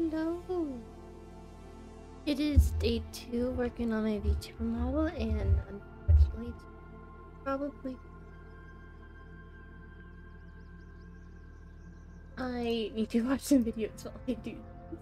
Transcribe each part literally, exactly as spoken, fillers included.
Hello. It is day two working on my VTuber model, and unfortunately, probably I need to watch some videos while I do this.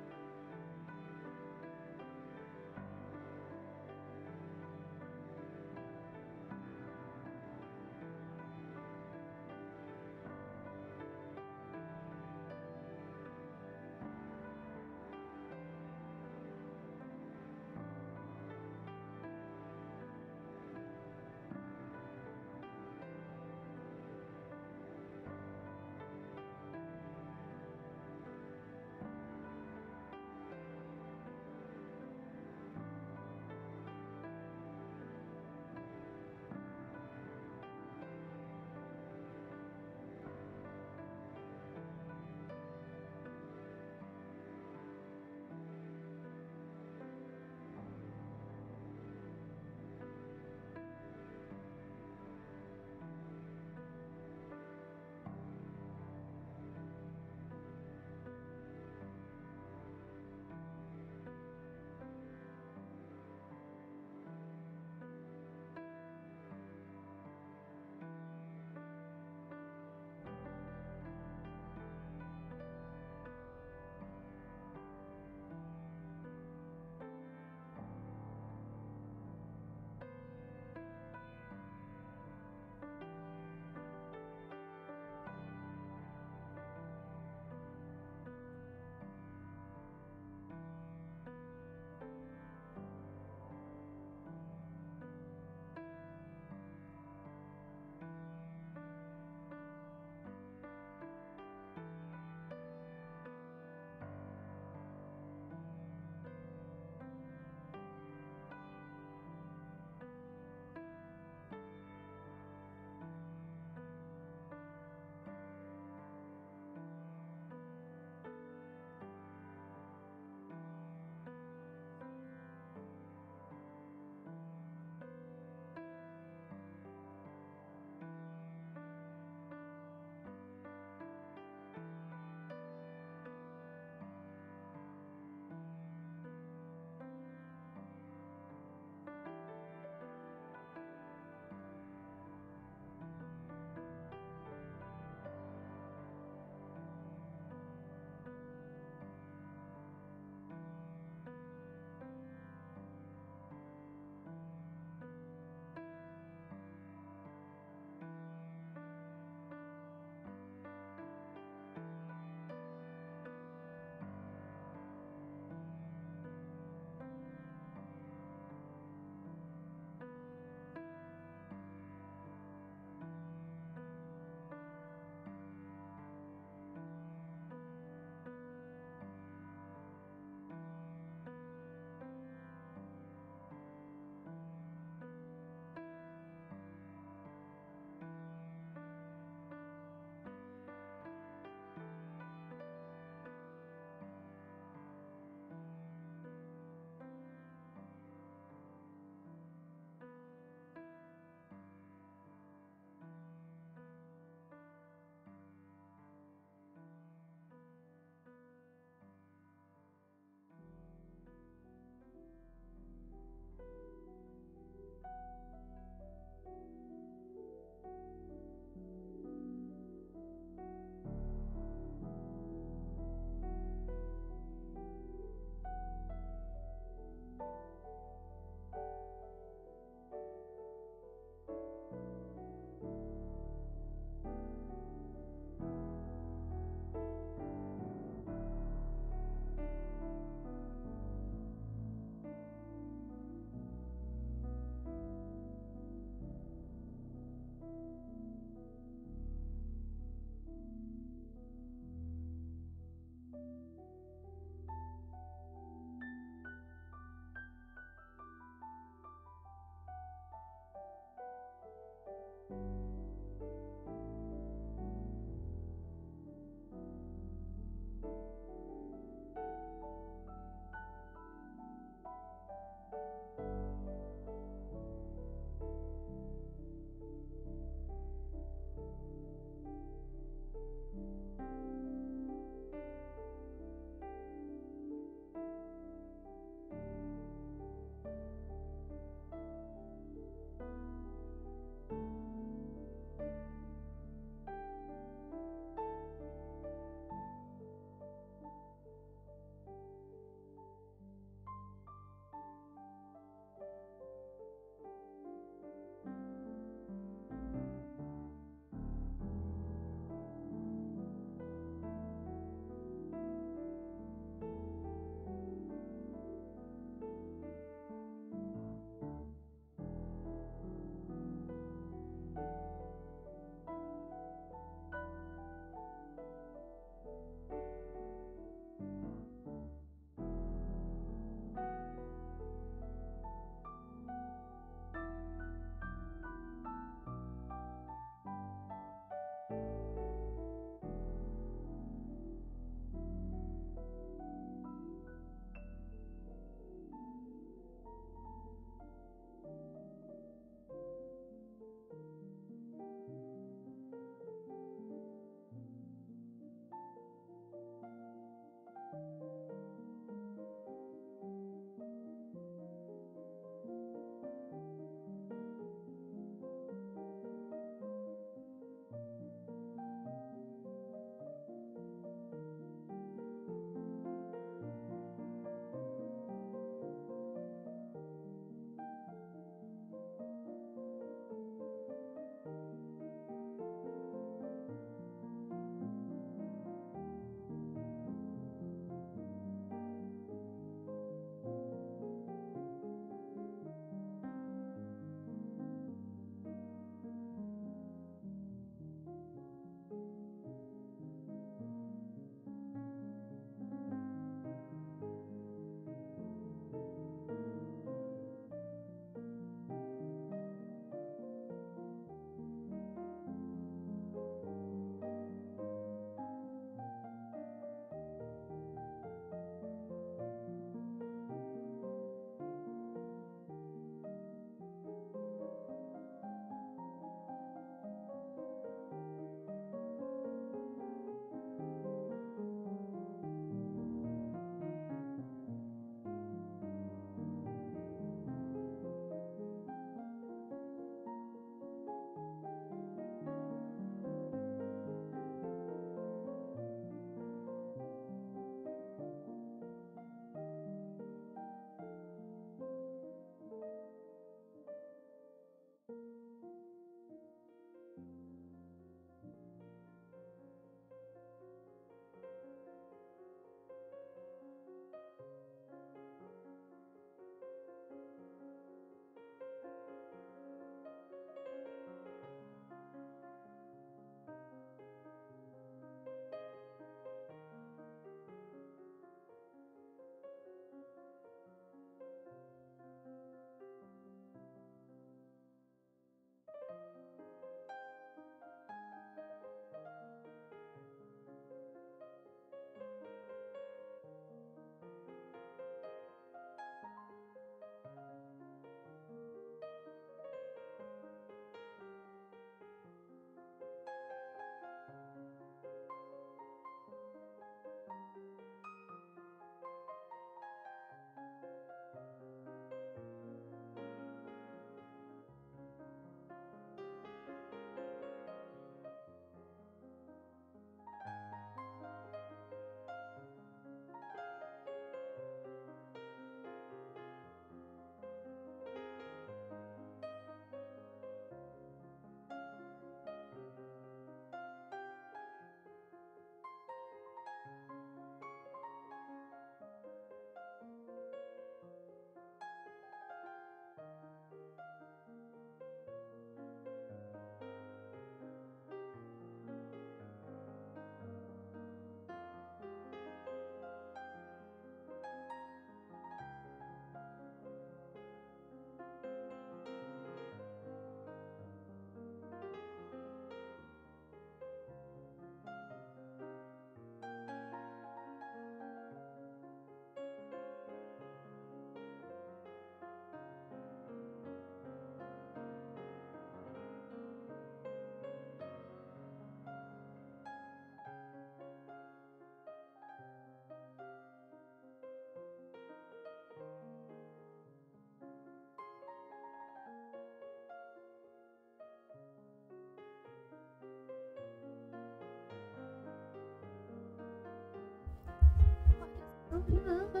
no.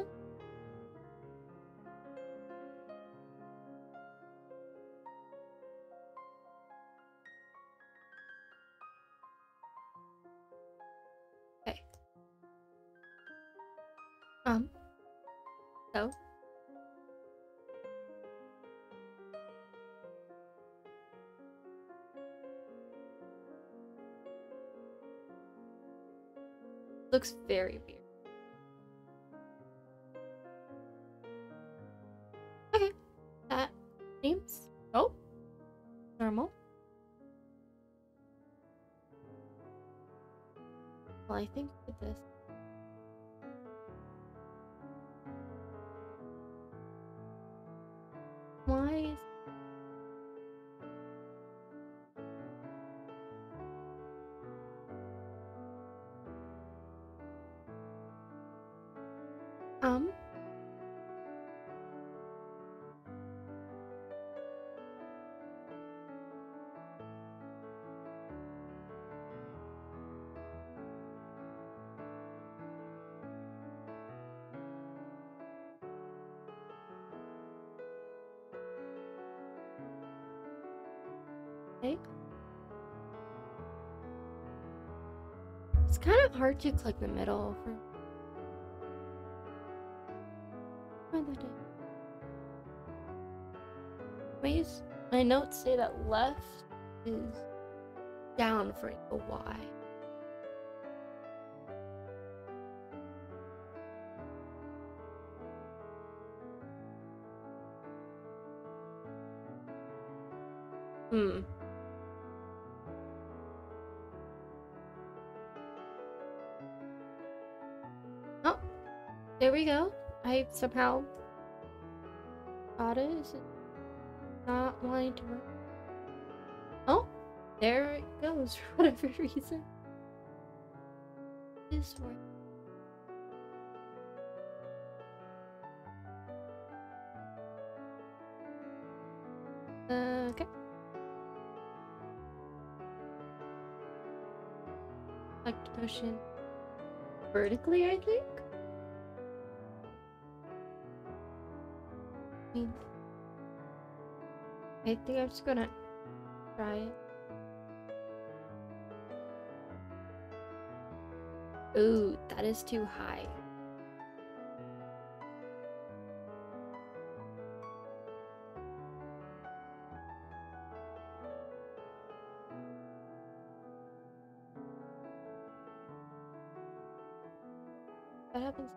Okay. Um. So. Looks very weird. Okay. That seems. Oh. Normal. Well, I think with this. Why is. Um. Okay. It's kind of hard to click the middle for. Ways. My notes say that left is down for a Y. Hmm. Oh, there we go. I somehow got it. Is it not wanting to work? Oh, there it goes for whatever reason. This work. Uh, okay. Select motion vertically, I think. I mean, I think I'm just gonna try it. Ooh, that is too high. That happens.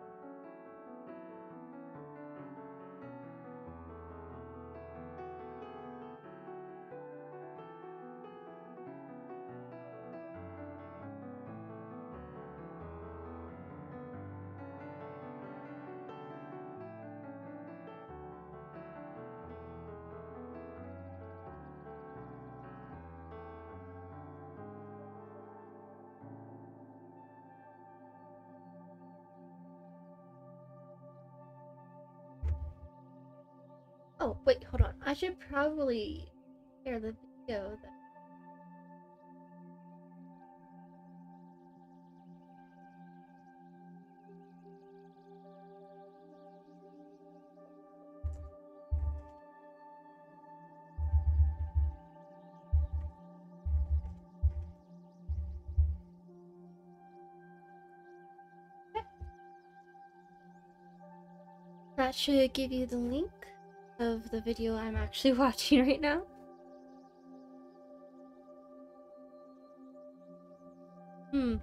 Oh, wait, hold on. I should probably share the video that. That should give you the link of the video I'm actually watching right now. Hmm.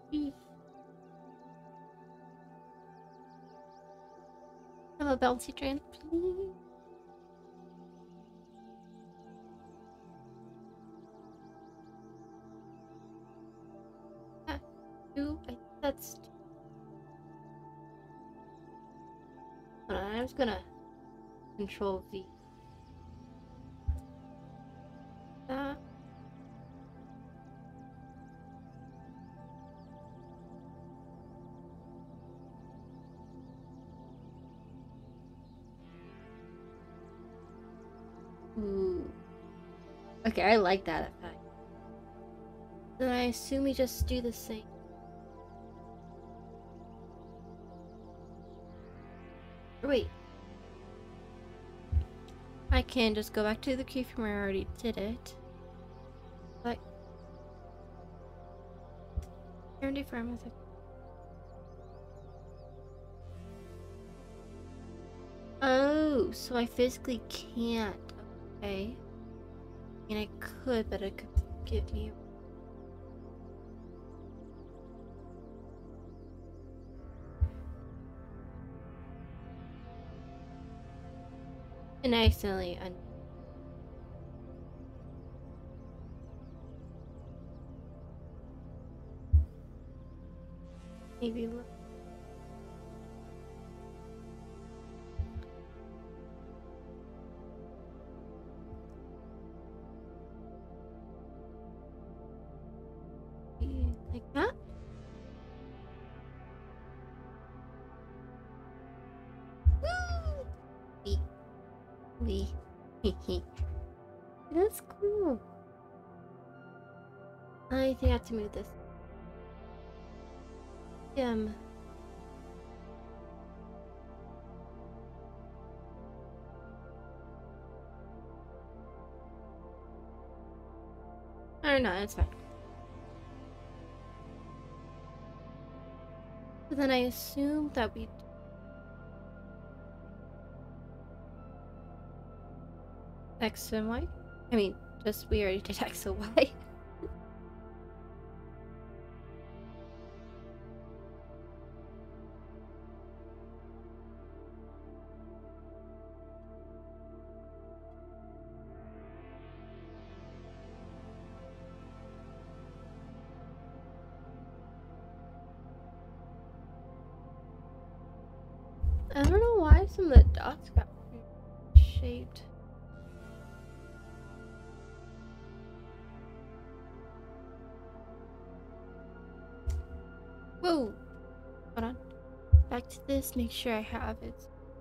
Eef. Have a bouncy train, please. Ah, two. I think that's two. Hold on, I'm just gonna control V. That. Ooh. Okay, I like that effect. Then I assume we just do the same. Or wait. I can just go back to the key from where I already did it. But turn deformers. Oh, so I physically can't. Okay. I mean, I could, but it could give me. And I accidentally un- maybe look. Like that? Woo! Wee. Wee. That's cool. I think I have to move this. Um. Or no, it's fine. But then I assume that we. X and Y? I mean, just we already did X and Y. I don't know why some of the dots got shaped. Whoa! Hold on. Back to this, make sure I have it.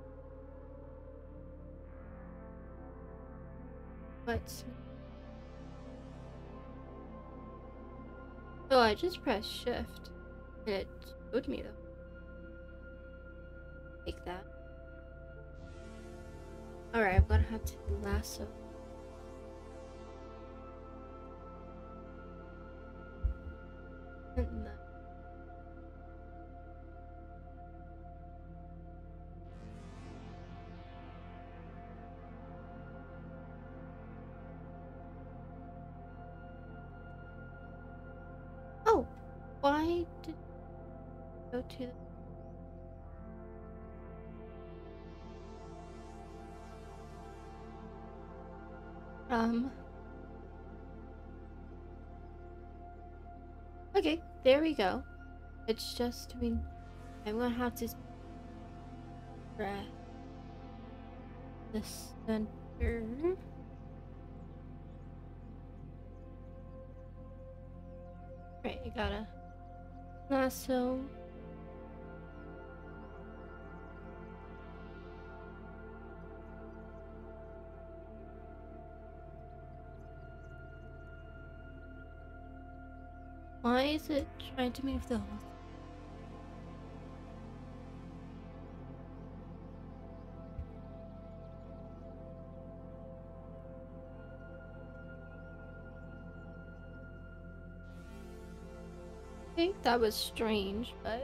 What? Oh, I just pressed shift. And it showed me though. Take that. Alright, I'm gonna have to lasso. And the oh, why did it go to the Um. Okay, there we go. It's just, I mean, I'm gonna have to press the center. Right, you gotta lasso. Why is it trying to move the whole thing? I think that was strange, but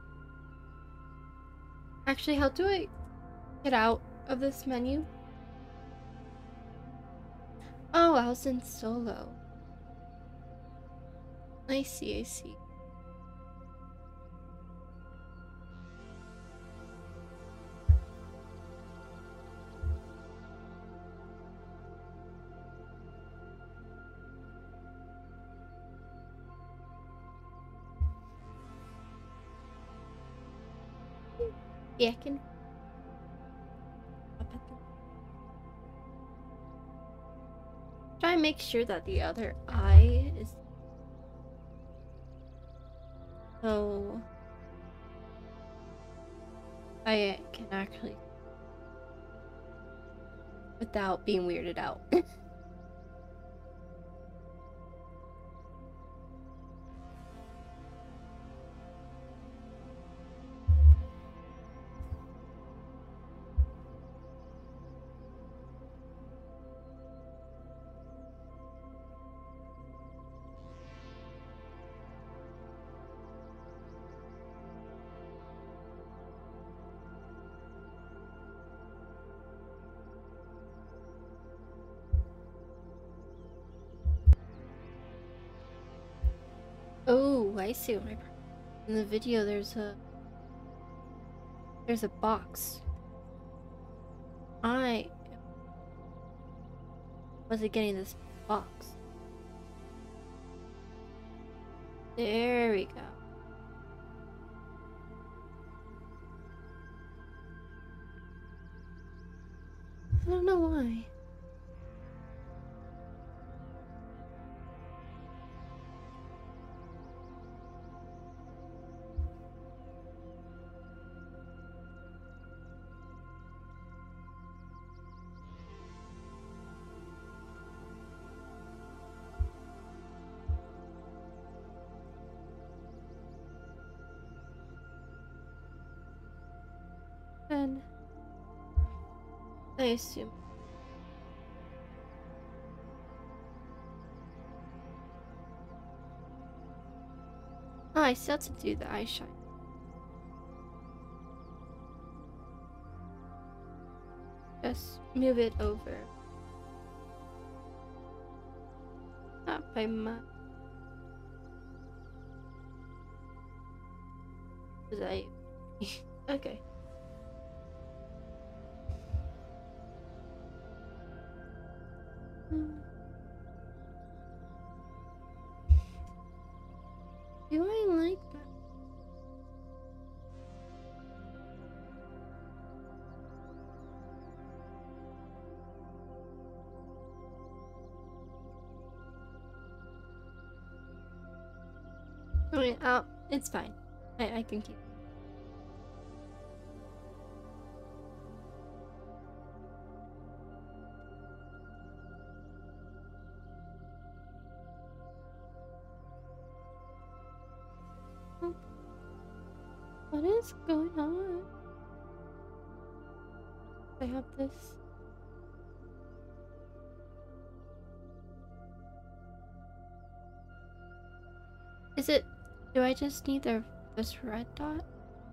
actually, how do I get out of this menu? Oh, I was in solo. I see, I see. Yeah, I can. Try and make sure that the other eye is so I can actually without being weirded out. Oh, I see what my problem. In the video there's a there's a box. I wasn't getting this box. There we go. I don't know why. And I assume. Oh, I still have to do the eye shine. Just move it over. Not by much. Was I? Okay. Do I like that? I mean, oh, it's fine. I, I can keep. What is going on? I have this. Is it? Do I just need the this red dot?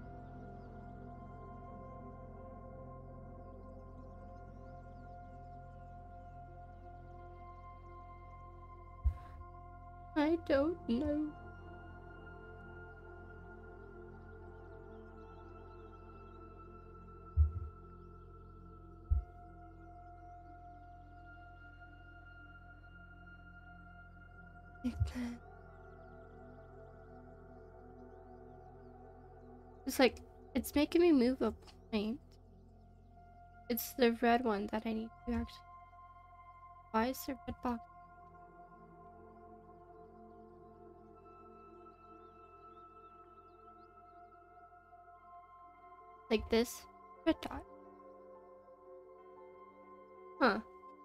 I don't know. Like that. It's like, it's making me move a point. It's the red one that I need to actually. Why is the red box? Like this? Red dot. Huh.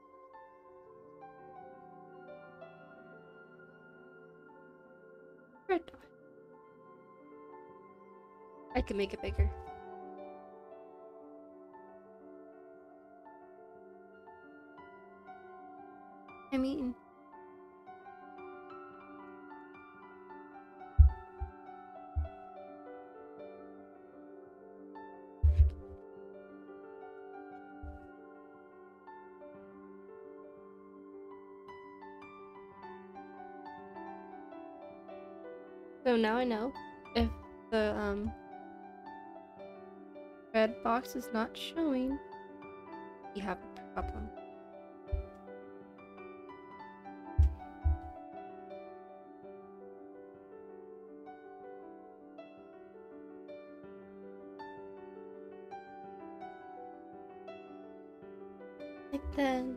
Red dot. I can make it bigger. I mean, So now I know if the um red box is not showing, you have a problem. Like that.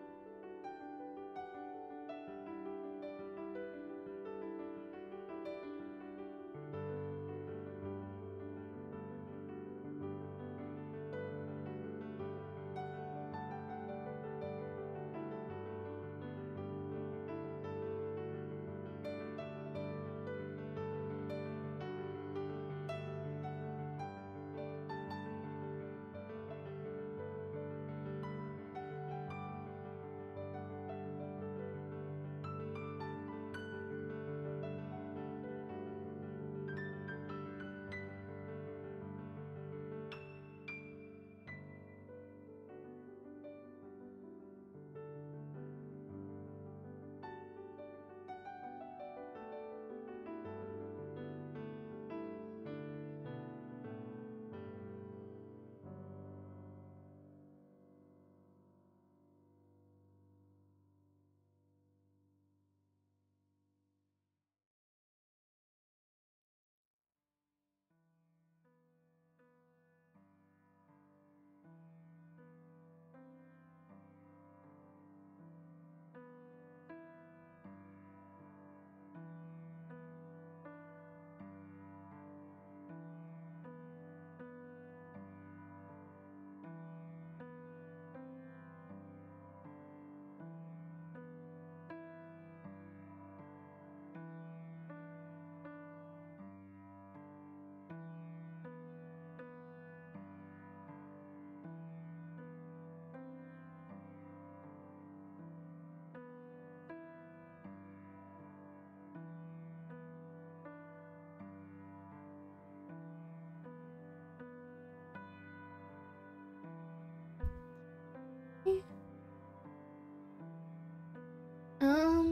Um.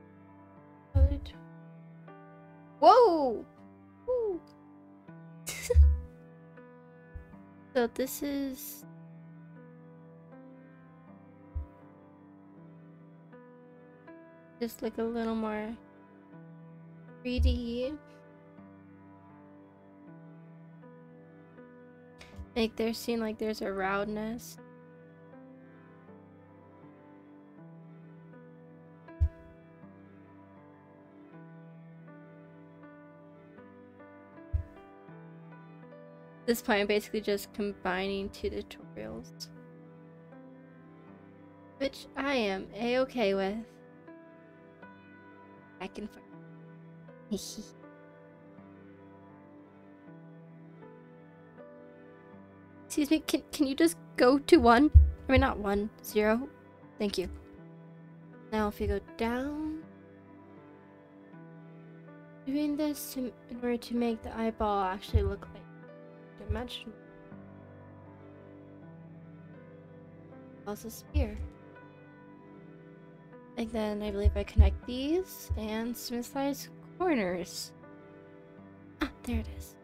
Whoa! Woo. So this is just like a little more three D. Like they're seeing like there's a roundness. This point I'm basically just combining two tutorials, which I am a-okay with. I can Excuse me, can can you just go to one? I mean not one, zero. Thank you. Now if you go down, doing this to, in order to make the eyeball actually look like dimensional. Also sphere. And then I believe I connect these and smooth size corners. Ah, there it is.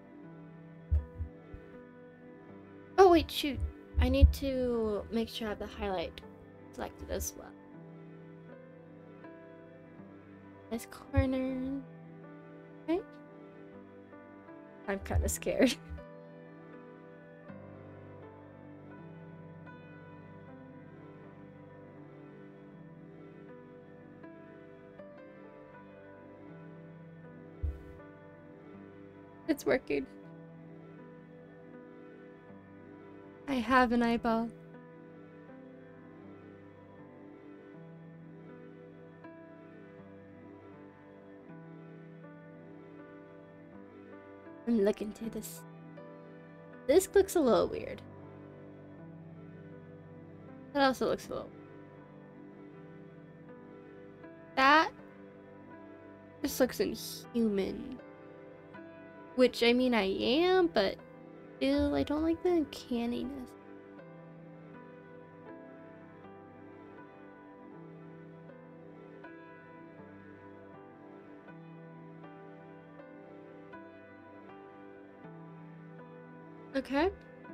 Oh wait, shoot. I need to make sure I have the highlight selected as well. Nice corner. Okay. I'm kind of scared. It's working. I have an eyeball. I'm looking to this. This looks a little weird. That also looks a little. That just looks inhuman. Which, I mean, I am, but still, I don't like the uncanniness. Okay.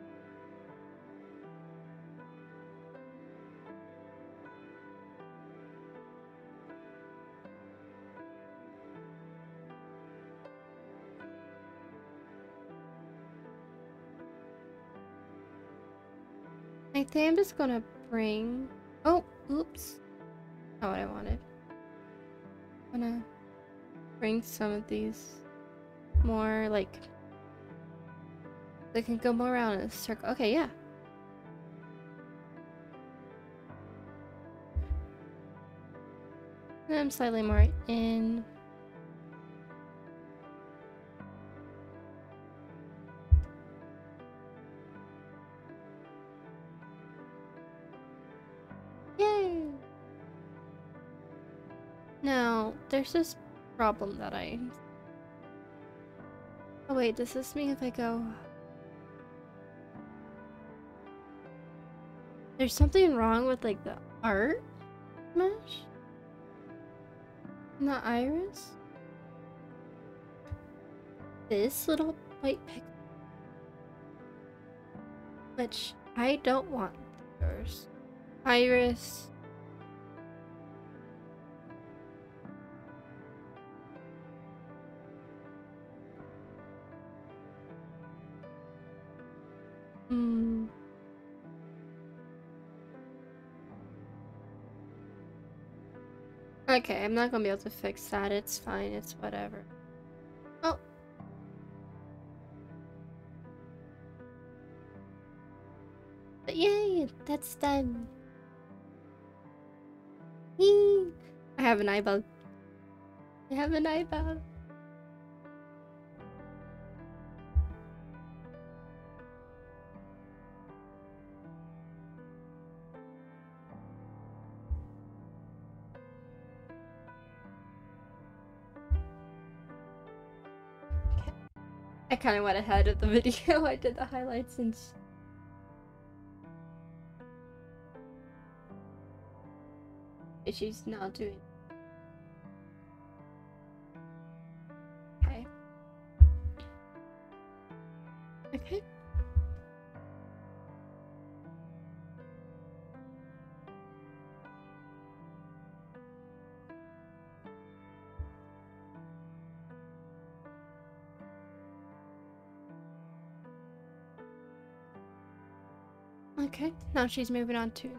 I think I'm just gonna bring... Oh, oops. Not what I wanted. I'm gonna bring some of these more, like... They can go more around in a circle. Okay, yeah. And I'm slightly more in... Yay! Now, there's this problem that I... Oh wait, does this mean if I go... There's something wrong with, like, the art mesh? And the iris? This little white pixel. Which I don't want. There's iris. Hmm. Okay, I'm not gonna be able to fix that. It's fine. It's whatever. Oh. But yay! That's done. Whee! I have an eyeball. I have an eyeball. I kind of went ahead of the video. I did the highlights and she's not doing. Okay. Okay. Okay, now she's moving on to...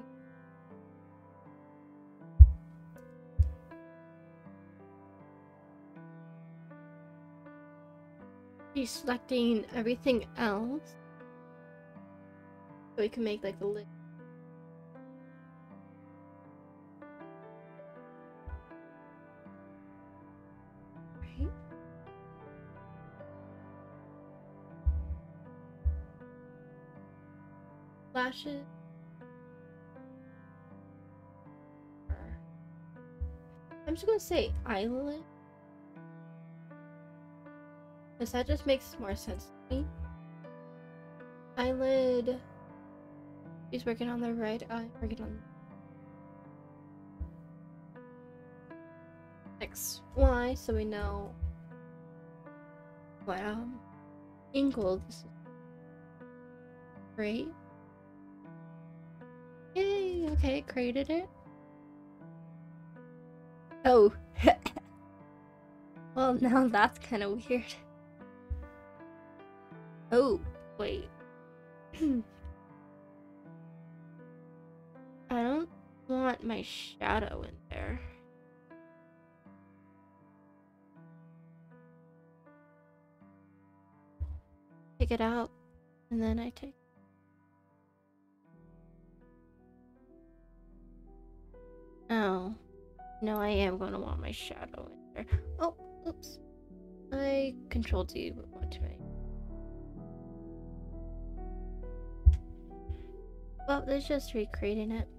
She's selecting everything else. So we can make like the lid. Right. Lashes. I'm just gonna say eyelid. Because that just makes more sense to me. Eyelid. She's working on the right eye. Working on X, Y, so we know what um angle this is. Great. Yay! Okay, created it. Oh. Well, now that's kind of weird. Oh, wait. I don't want my shadow in there. Take it out, and then I take... Oh. No, I am going to want my shadow in there. Oh, oops. I control D one too many. Well, it's just recreating it.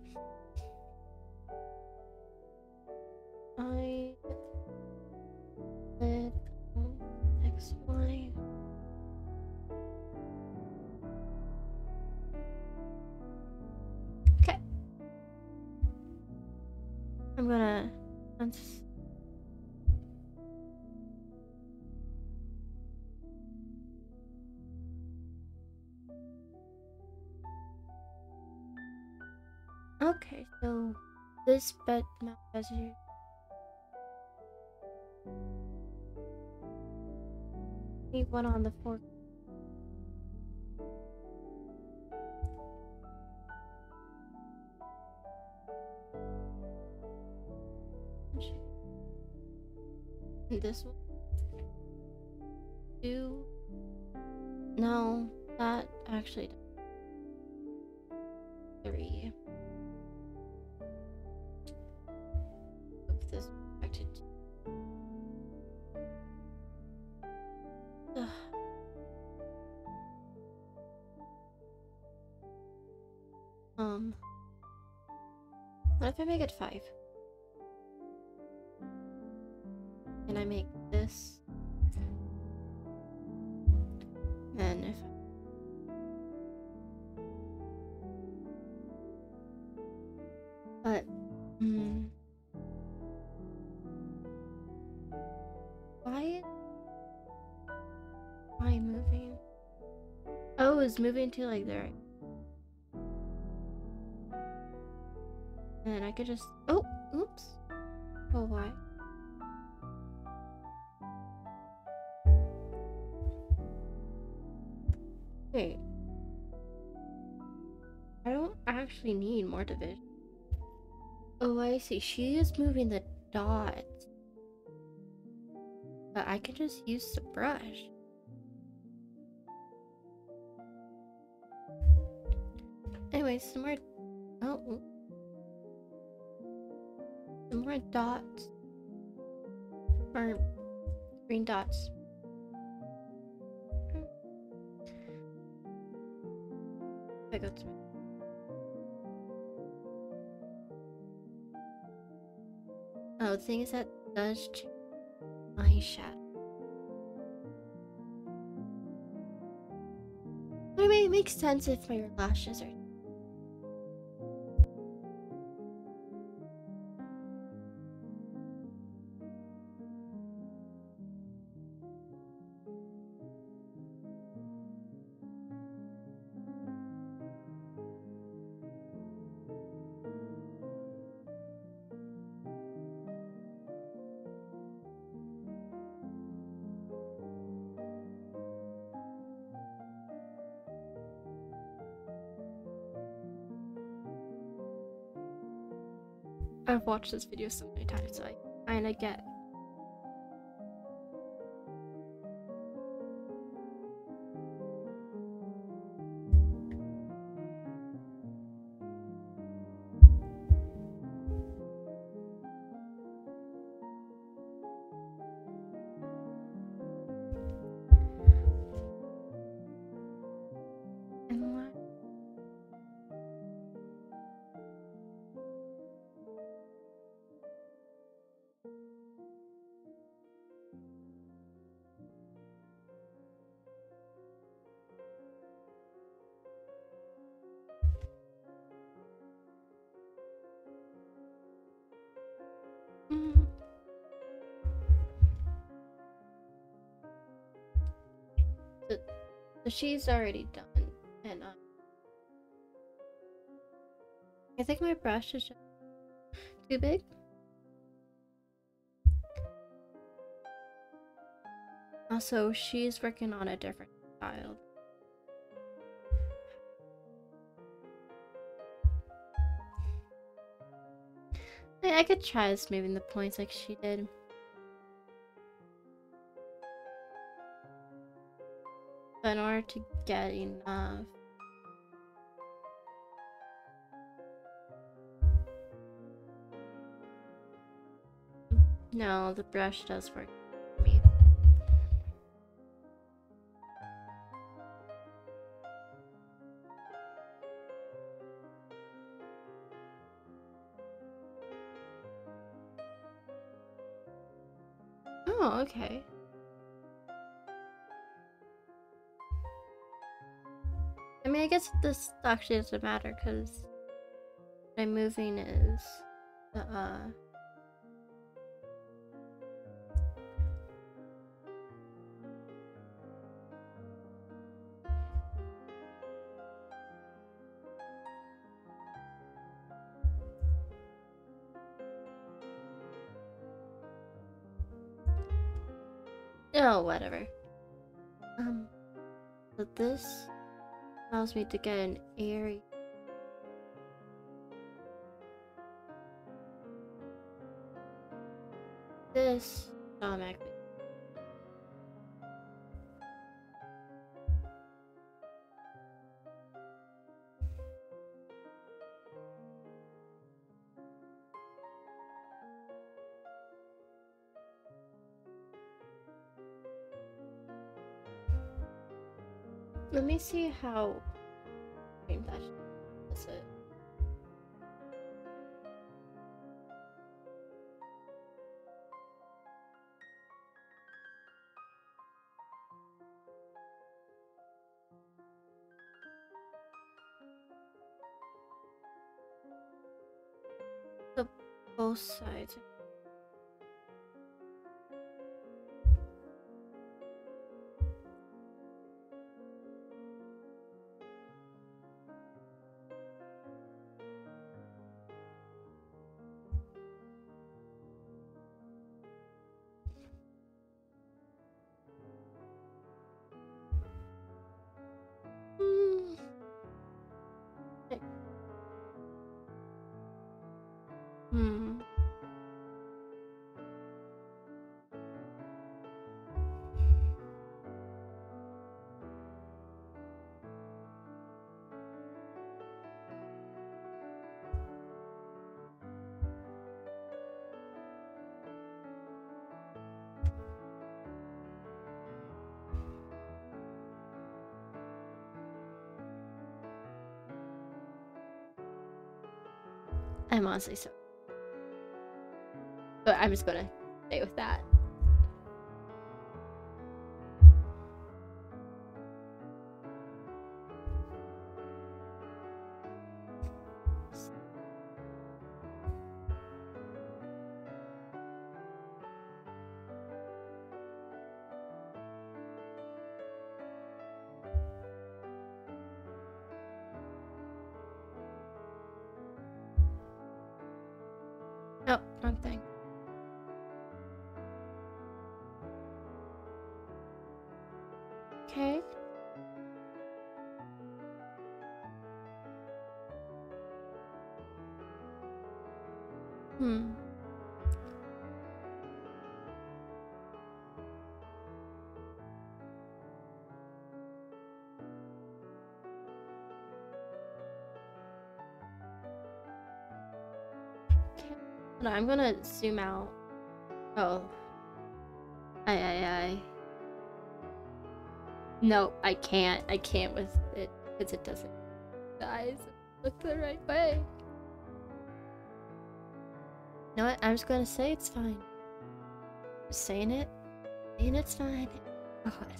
I did X, Y. Okay. I'm gonna... Okay, so this bed mount has you. Need one on the fork. And this one. Two. No, that actually does. Three. Move this back to two. Ugh. Um. What if I make it five? Can I make this? Then if but hmm. Why am I moving? Oh, it's moving to like there. And I could just oh oops. Oh why? Wait. I don't actually need more division. Oh, I see. She is moving the dots. But I can just use the brush. Anyway, some more. Oh. Some more dots. Or green dots. I go to Oh, the thing is that does change eyeshadow. But I mean, it makes sense if my lashes are. I've watched this video so many times, so I kinda get. And what? Mm. So, so she's already done, and um, I think my brush is just too big. Also, she's working on a different style. I, I could try smoothing the points like she did. But in order to get enough. No, the brush does work for me. Oh, okay. I mean, I guess this actually doesn't matter because what I'm moving is the uh. Oh, whatever. Um, so this allows me to get an area. This automatically. Let me see how. That's it. So both sides. Hmm. Hmm. I'm honestly so. But I'm just gonna stay with that. Oh, wrong thing. Okay. Hmm. Okay. No, I'm gonna zoom out. Oh. I, I, I. No, I can't. I can't with it because it doesn't. Guys, look the right way. You know what? I'm just gonna say it's fine. Just saying it. Saying it's fine. Oh, God.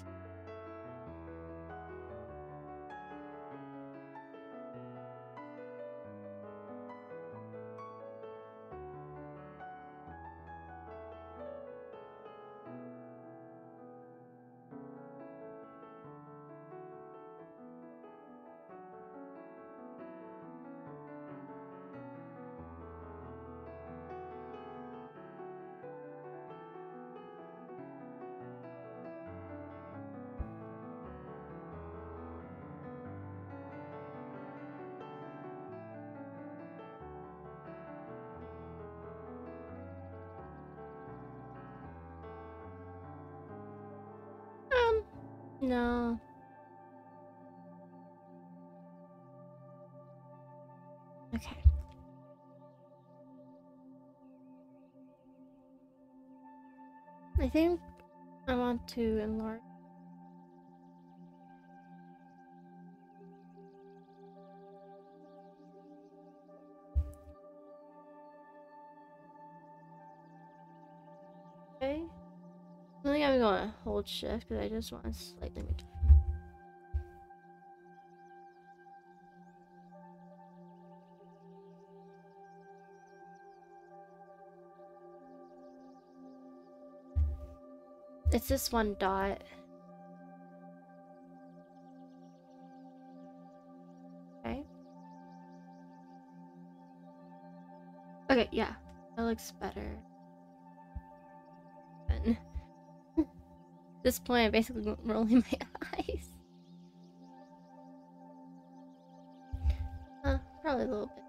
Um, no. Okay. I think I want to enlarge. Okay. I think I'm gonna hold shift because I just want to slightly make. It's this one dot. Okay. Okay, yeah. That looks better. this point, I'm basically rolling my eyes. Uh, probably a little bit.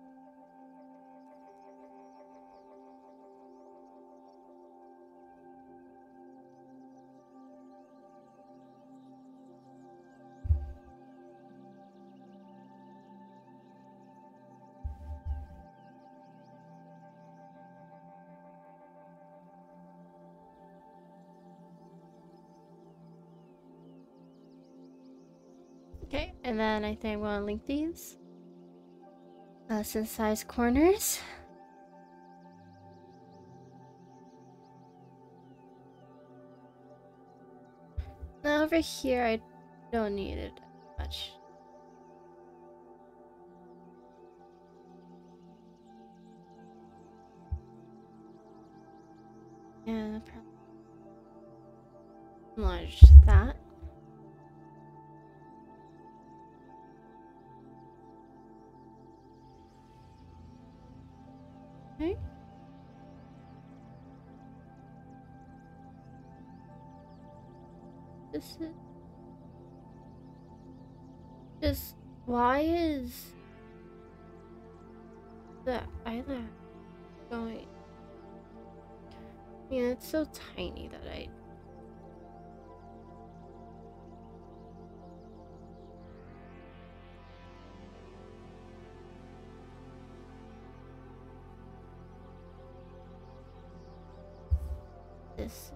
Okay, and then I think I'm going to link these. Uh, synthesize corners. Now over here, I don't need it much. Yeah, probably enlarge that. Okay. This is just why is the eyelash going? Yeah, it's so tiny that I. This.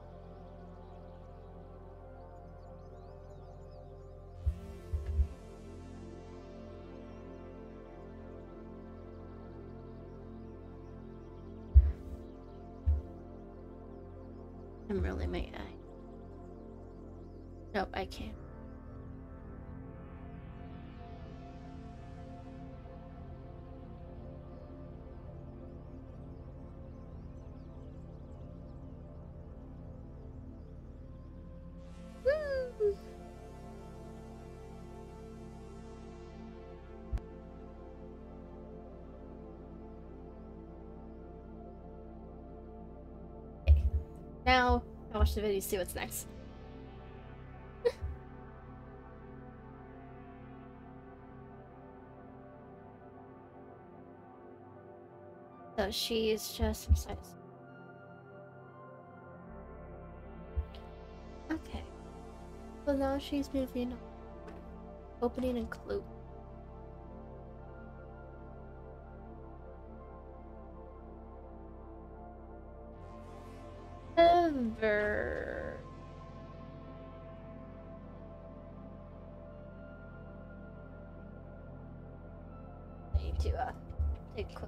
I'm rolling my eye. Nope, I can't. Woo! Okay. Now, I watch the video to see what's next. So she's just some size. Okay. So now she's moving, opening and closing. Ever. I need to uh take a quick.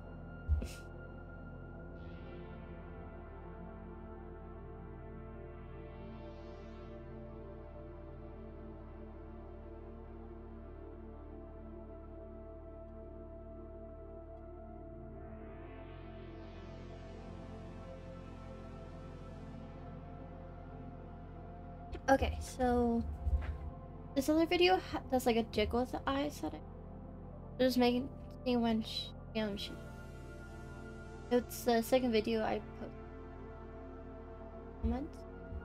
Okay, so this other video ha does like a jiggle with the eyes that I just making see when she um she. It's the second video I posted. Comments.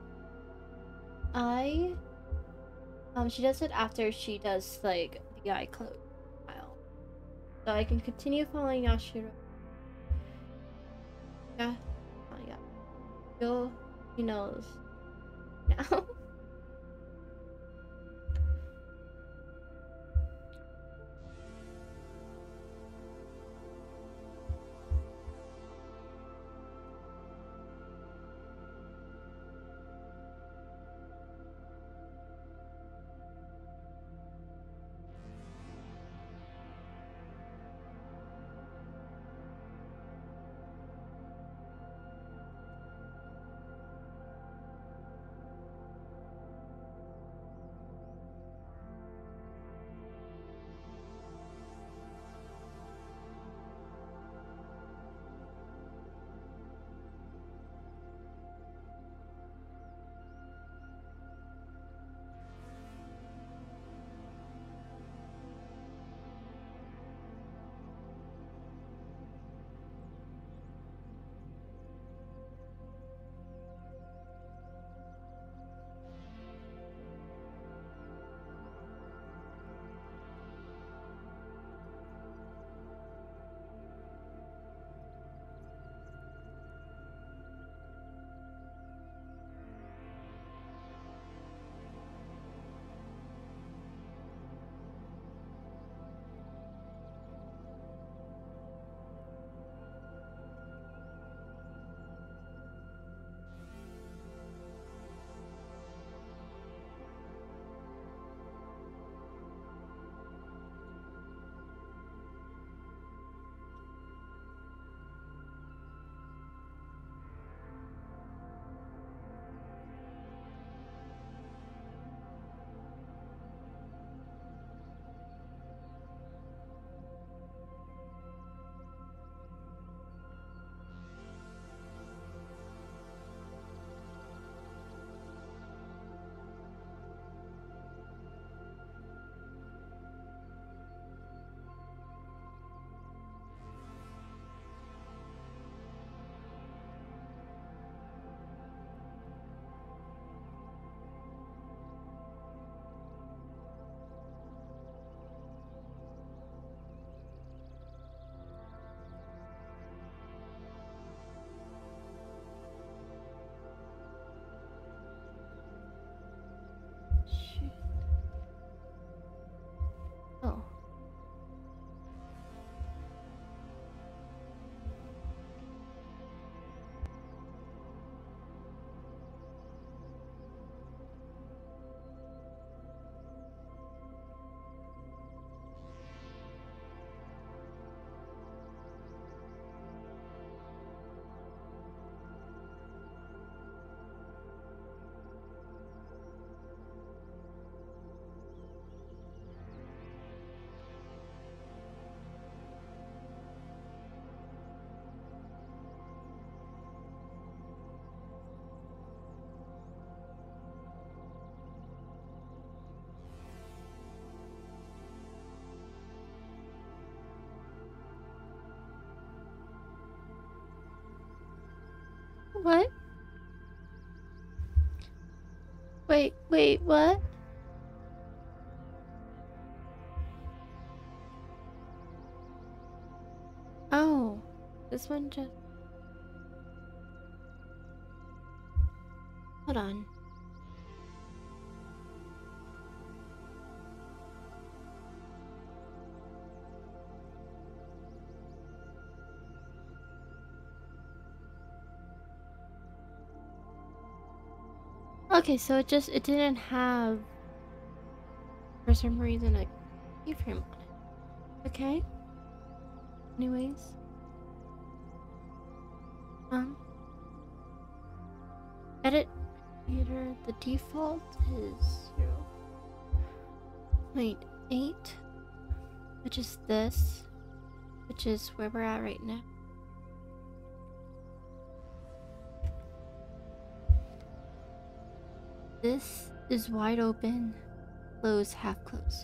I um she does it after she does like the eye close file, so I can continue following Yashiro. Yeah, oh yeah, Yo, he knows now. What? Wait, wait, what? Oh, this one just... Hold on. Okay, so it just, it didn't have, for some reason, a keyframe on it. Okay. Anyways. Um. Edit meter, the default is zero point eight, which is this, which is where we're at right now. This is wide open, close, half closed.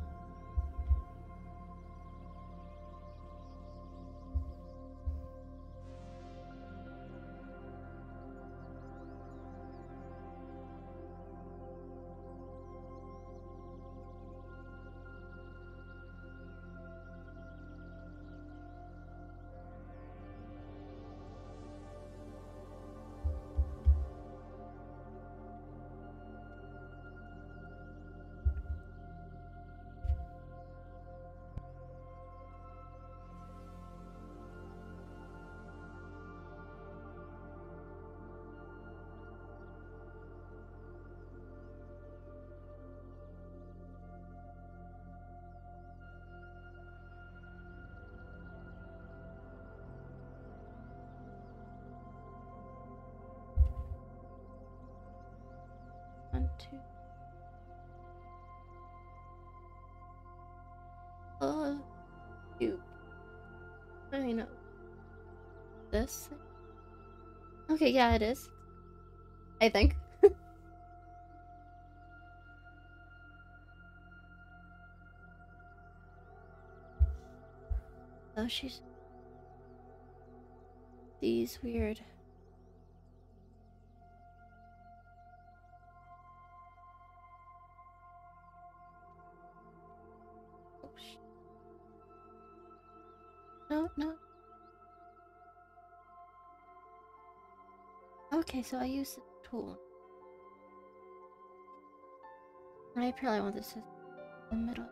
One, two. Uh, you. I know. This? Okay, yeah, it is. I think. Oh, she's... These weird... Oh, sh... No, no. Okay, so I use the tool. I probably want this in the middle.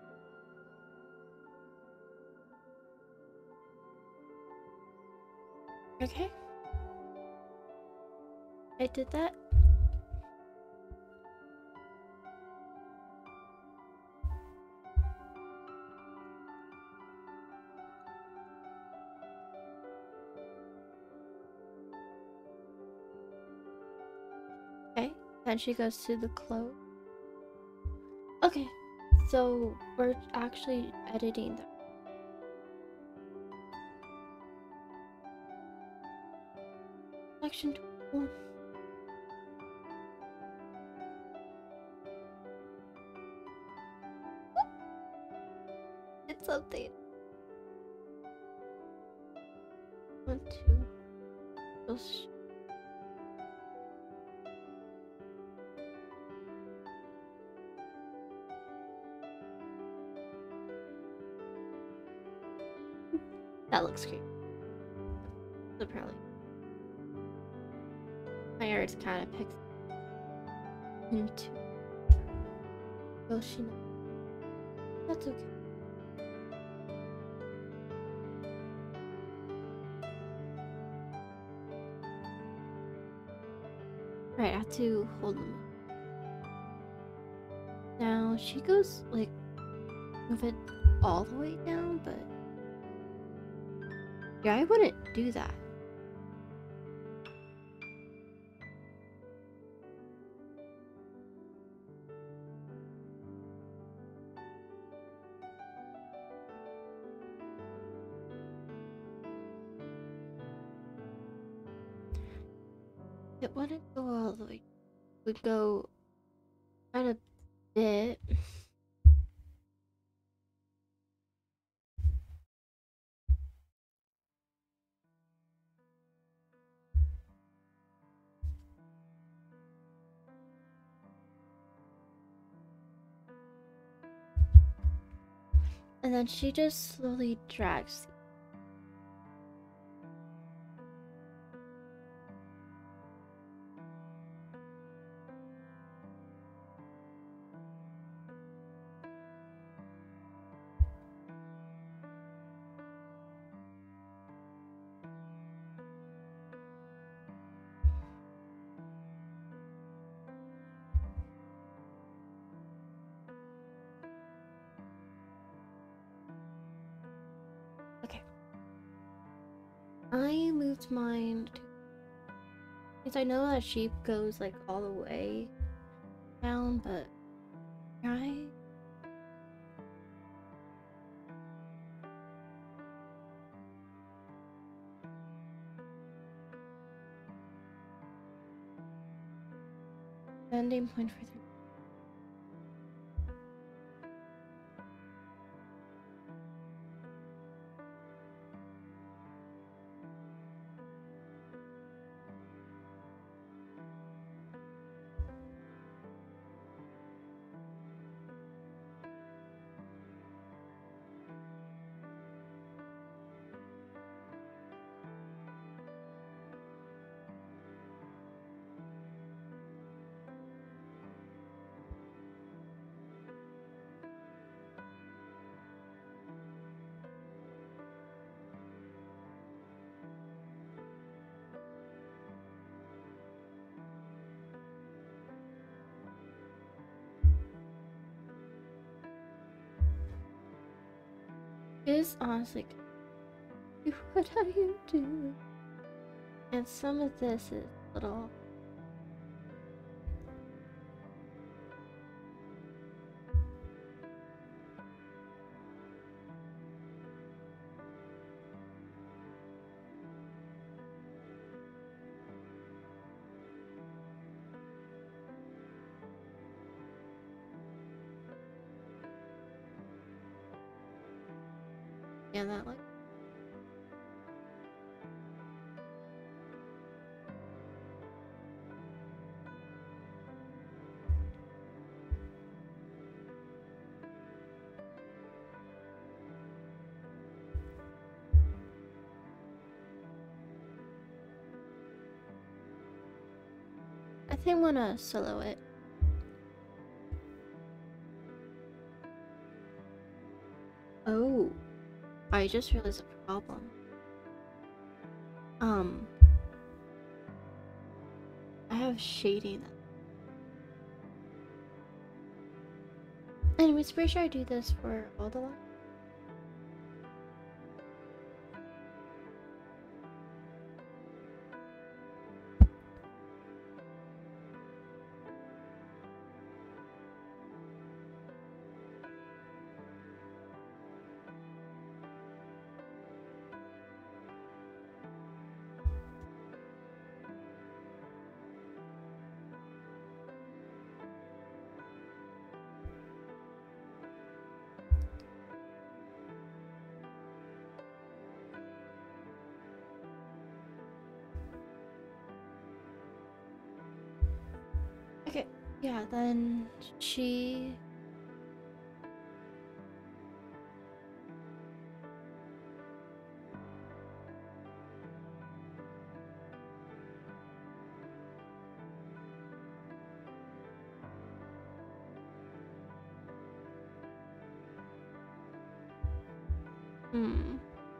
Okay. I did that. Okay, then she goes to the close. Okay, so we're actually editing that. Selection tool. It's something. One, two. Those. That looks great. So probably. My art's kind of picks into Yoshino. That's okay. Right, I have to hold them. Now she goes like move it all the way down, but yeah, I wouldn't do that. It wouldn't go all the way. It would go quite a bit. And then she just slowly drags. Okay. I moved mine to, because I know that sheep goes like all the way down, but I ending point for three. It is honestly good. What are you doing? And some of this is little. Yeah, that like. I think I'm gonna solo it. Oh, I just realized a problem. Um, I have shading. Anyways, pretty sure I do this for all the lines. Okay, yeah, then she. Hmm.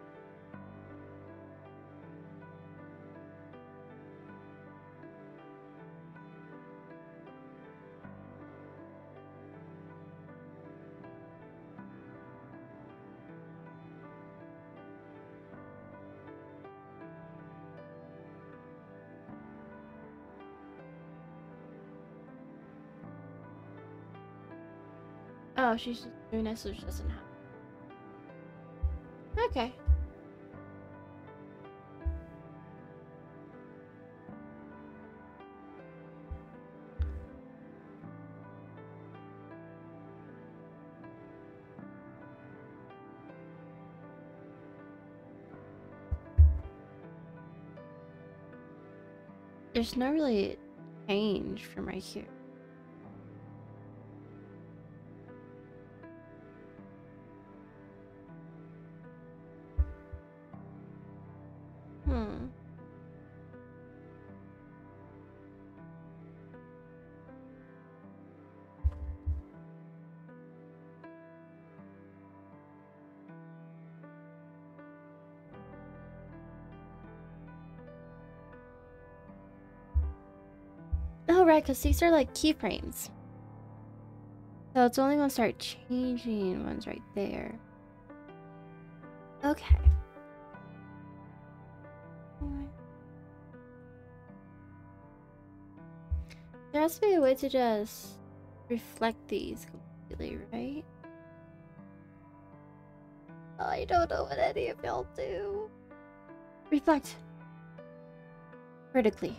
Oh, she's just doing this so she doesn't have. Okay. There's no really change from right here. . Hmm. Oh, right, because these are like keyframes. So it's only gonna start changing ones right there. Okay. There has to be a way to just reflect these completely, right? I don't know what any of y'all do. Reflect. Vertically.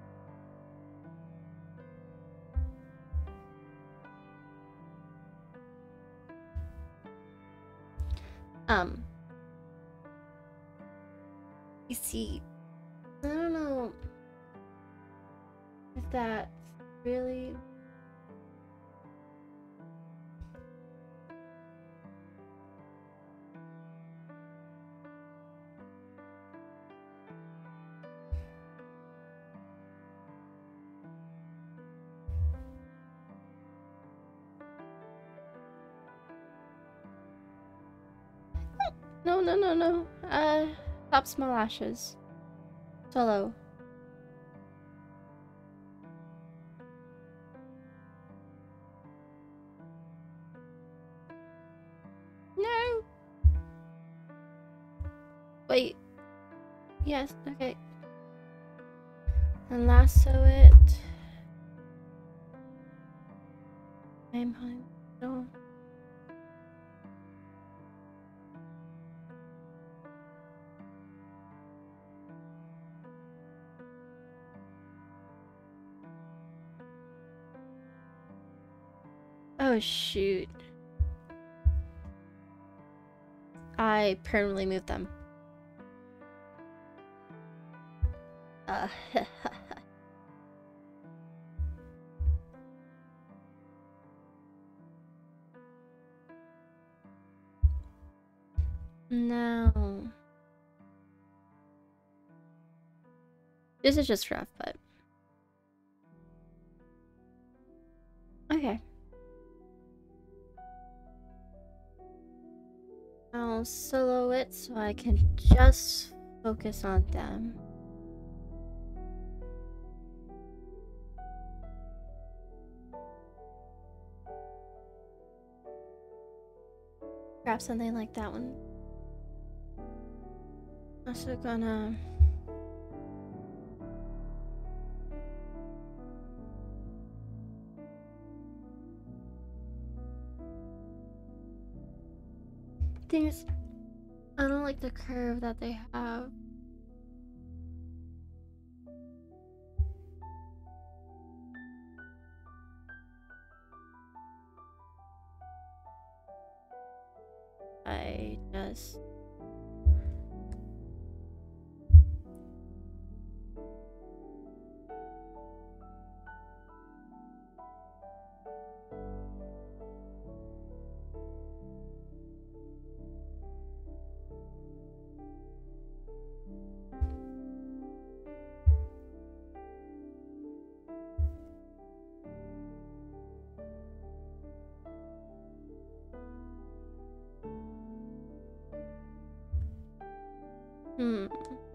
Um. You see, I don't know if that's really... No, no, no, no. Uh, tops my lashes. Solo. No. Wait. Yes. Okay. And lasso it. I'm home. No. Oh shoot. I permanently moved them. Uh, no. This is just rough, but... Okay. I'll solo it so I can just focus on them. Grab something like that one. Also gonna... Thing is, I don't like the curve that they have. I just... Hmm.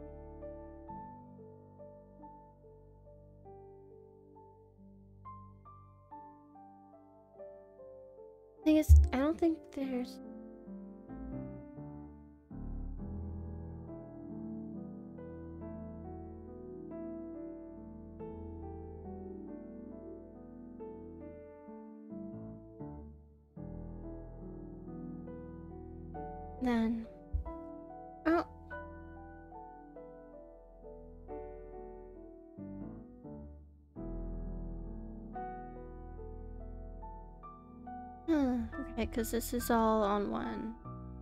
Thing is, I don't think there's... Then... Oh. Huh. Okay, because this is all on one.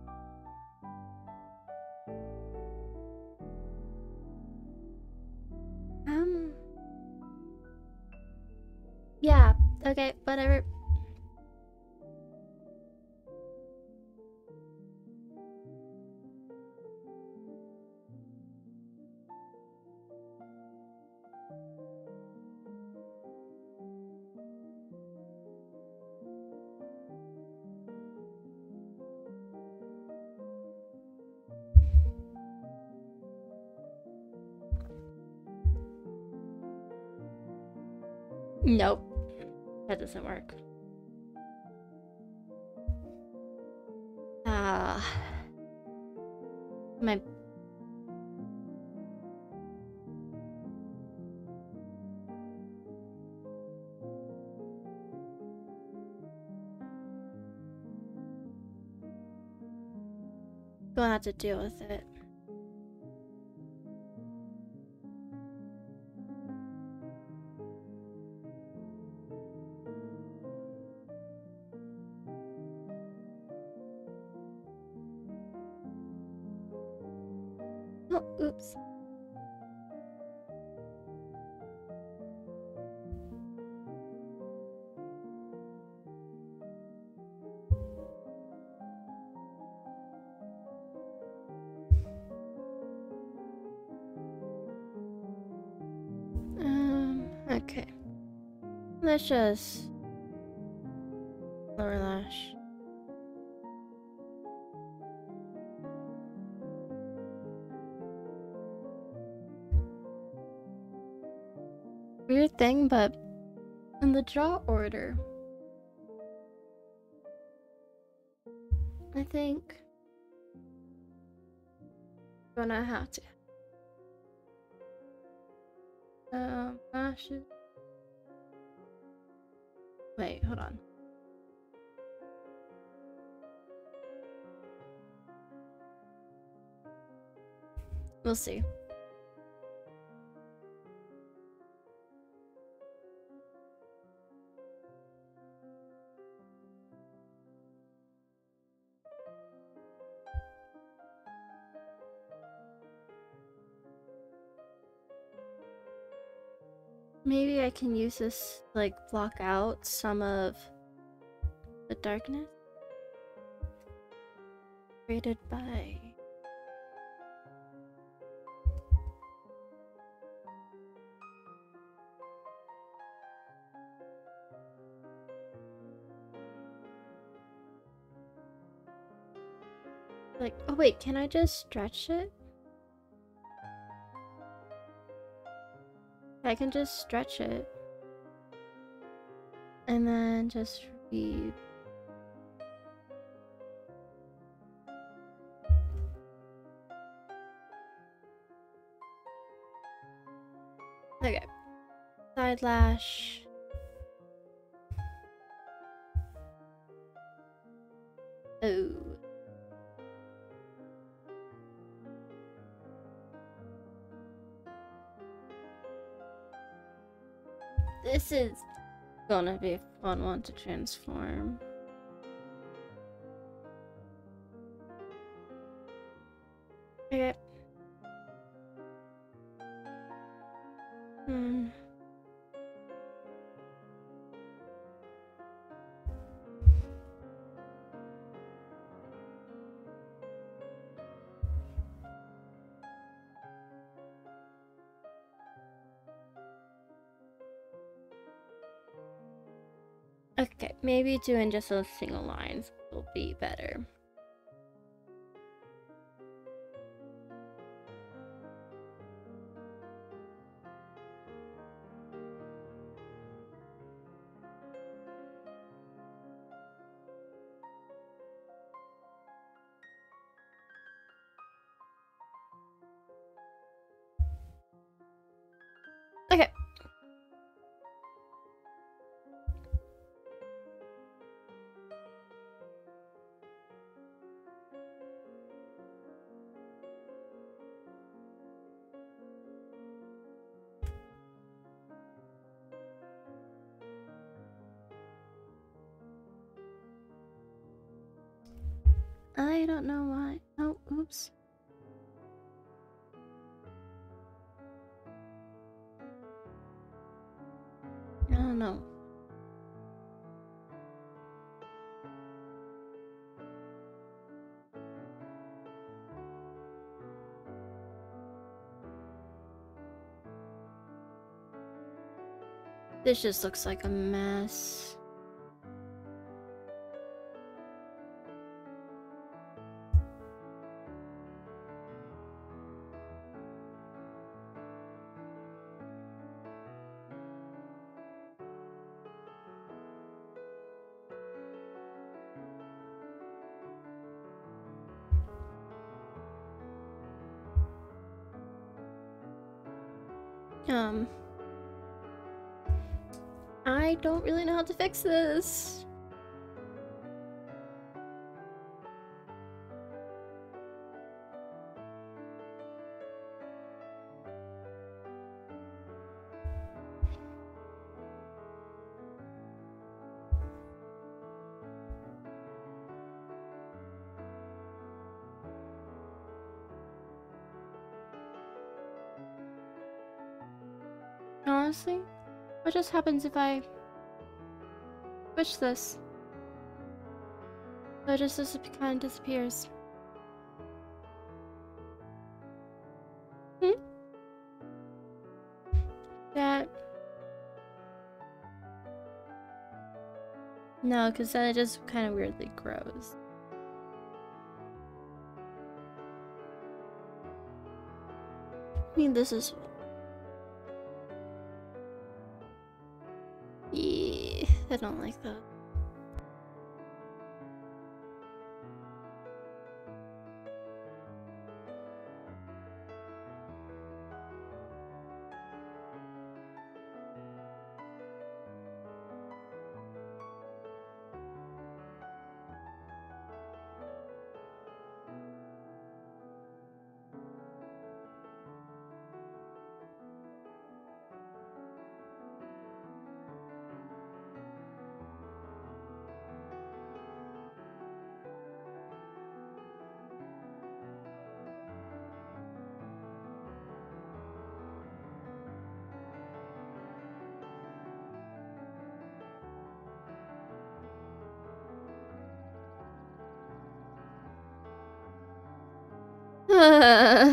Um... Yeah, okay, whatever. Nope. That doesn't work. Ah. Uh, my gonna have to deal with it. Oh, oops. Um, okay. Let's just lower lash. Weird thing, but in the draw order, I think I'm gonna have to um lashes. Wait, hold on. We'll see. Maybe I can use this, like, block out some of the darkness created by... Like, oh wait, can I just stretch it? I can just stretch it. And then just read. Okay. Side lash. Oh. This is gonna be a fun one to transform. Okay. Hmm. Okay, maybe doing just those single lines will be better. Okay. I don't know why. Oh, oops. I don't know. This just looks like a mess. Um, I don't really know how to fix this. Honestly, what just happens if I switch this? So it just, just kind of disappears. Hmm? That... No, because then it just kind of weirdly grows. I mean, this is... Yeah, I don't like that. Uh...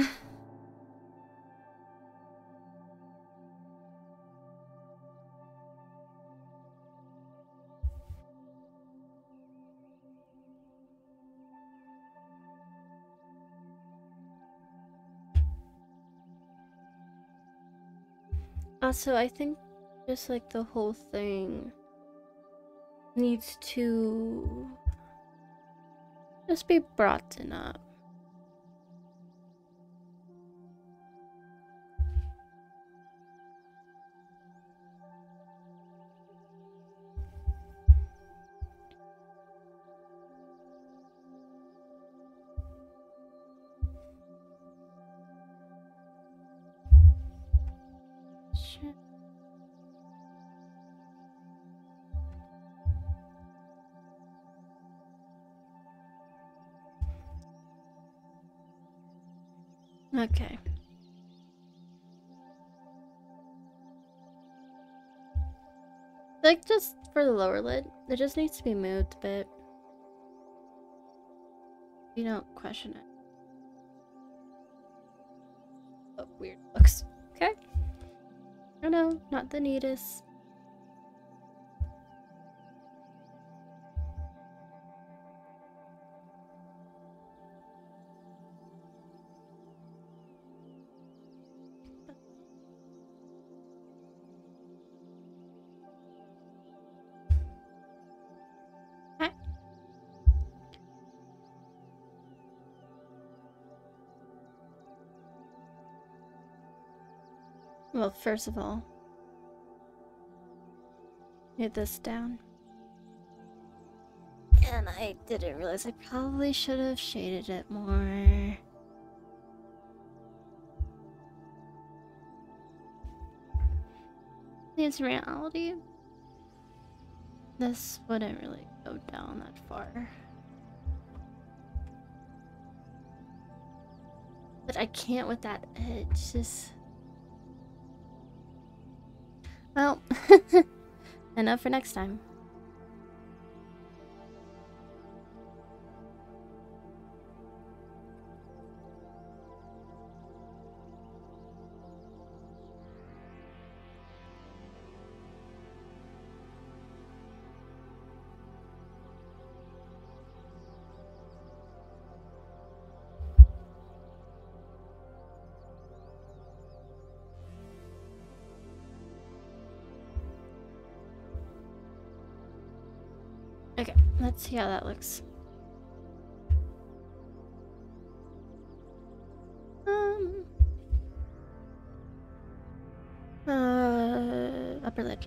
Also, I think just like the whole thing needs to just be brought up. Sure. Okay. Like, just for the lower lid, it just needs to be moved a bit. You don't question it. Oh, weird looks. Okay. Oh no, not the neatest. Well, first of all, get this down. And I didn't realize I probably should have shaded it more. In reality, this wouldn't really go down that far. But I can't with that edge, just... Well, enough for next time. Okay, let's see how that looks. Um, upper lid.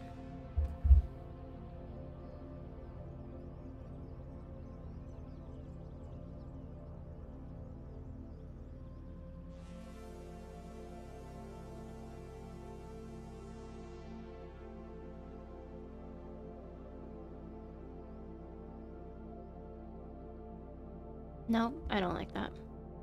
No, I don't like that.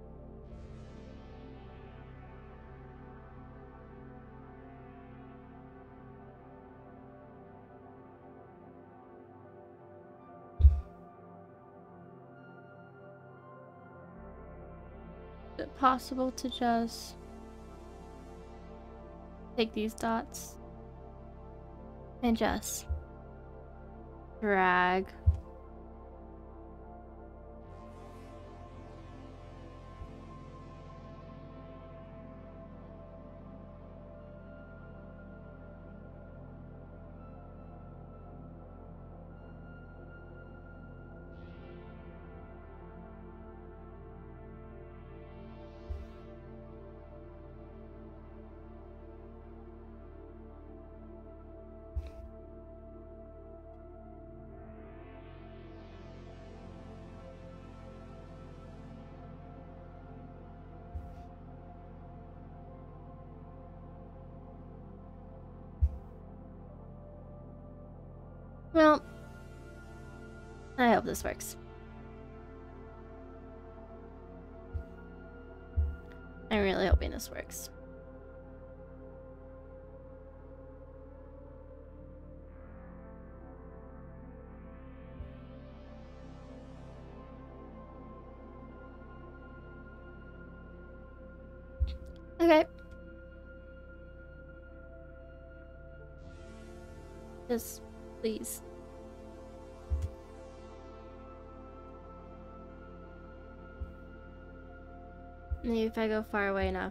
Is it possible to just take these dots and just drag? Well, I hope this works. I'm really hoping this works. Okay. Just, please. Maybe if I go far away enough.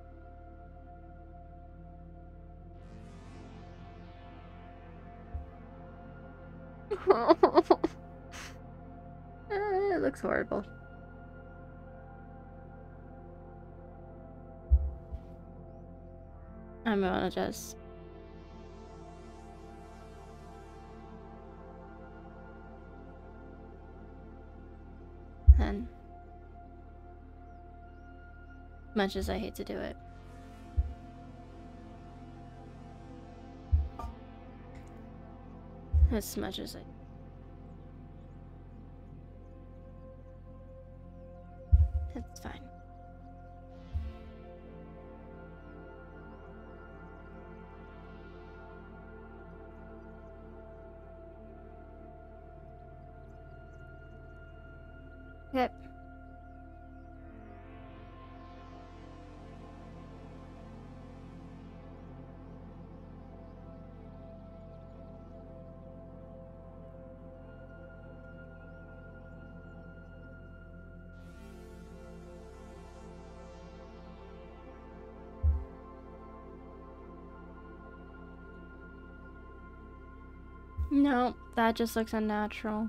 It looks horrible. I'm gonna just... And... much as I hate to do it. As much as I... It's fine. Okay. No, that just looks unnatural.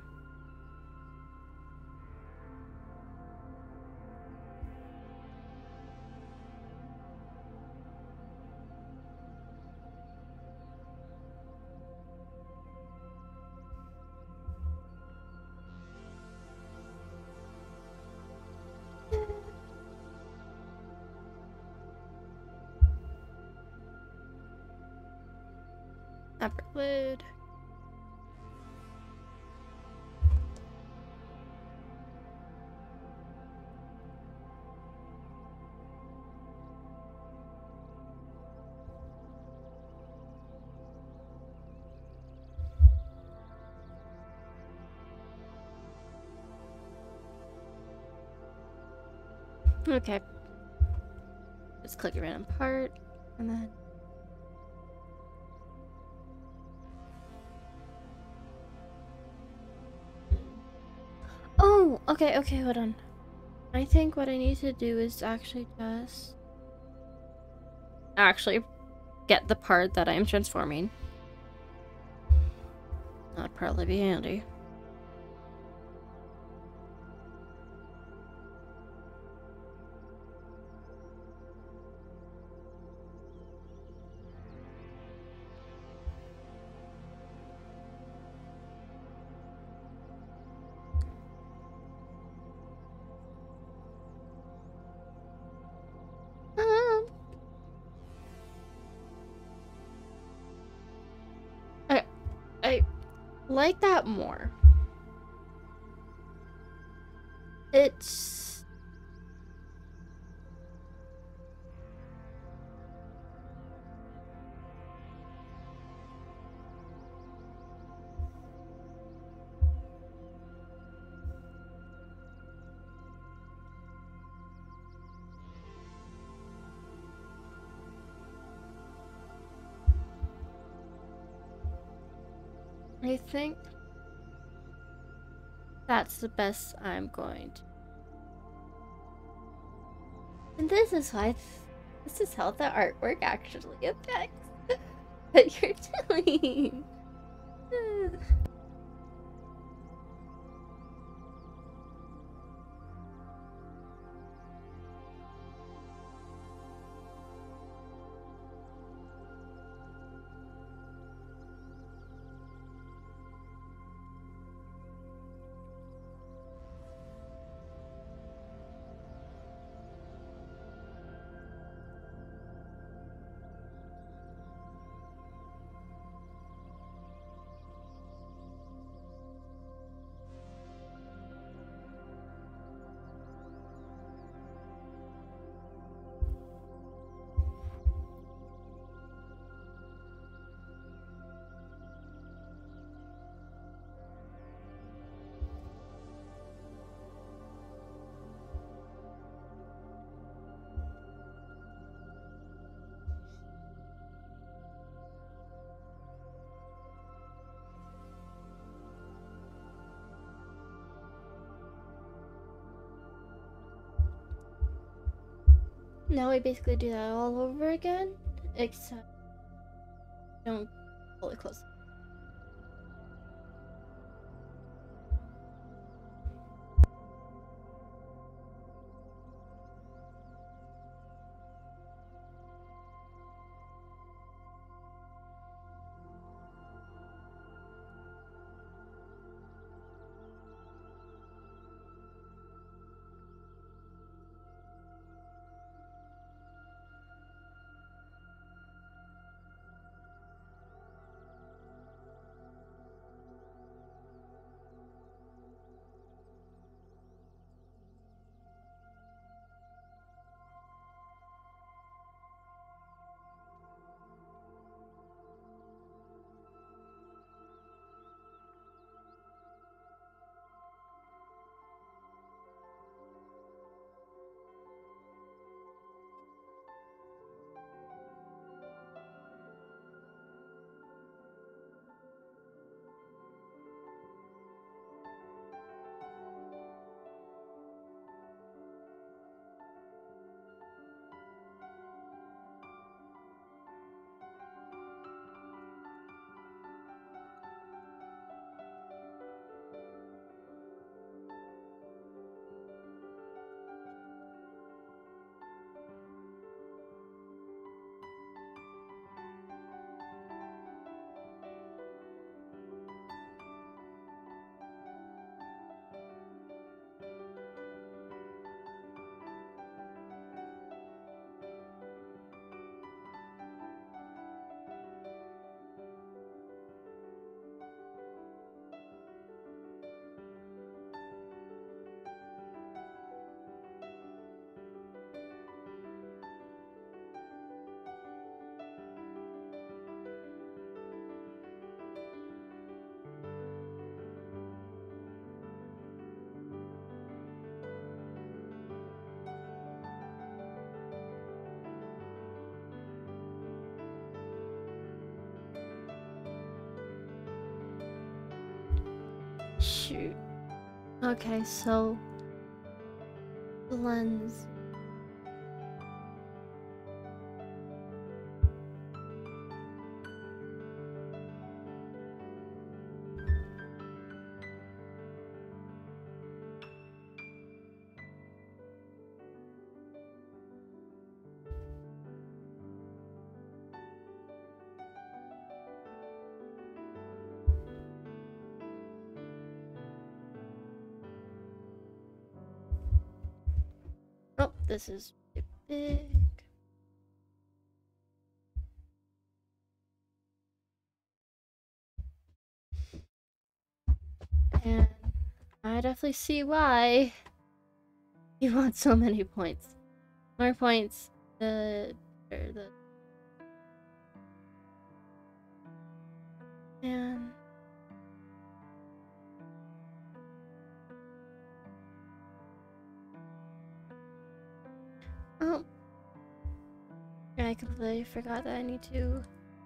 Upper lid. Okay. Just click a random part, and then... Oh, okay, okay, hold on. I think what I need to do is actually just... actually get the part that I'm transforming. That'd probably be handy. like that more. It's I think that's the best I'm going to. And this is why this is how the artwork actually affects what you're doing. Now we basically do that all over again, except don't fully close. Shoot. Okay, so the lens. Oh, this is big. And I definitely see why you want so many points. More points, the... Or the... And... Oh. I completely forgot that I need to...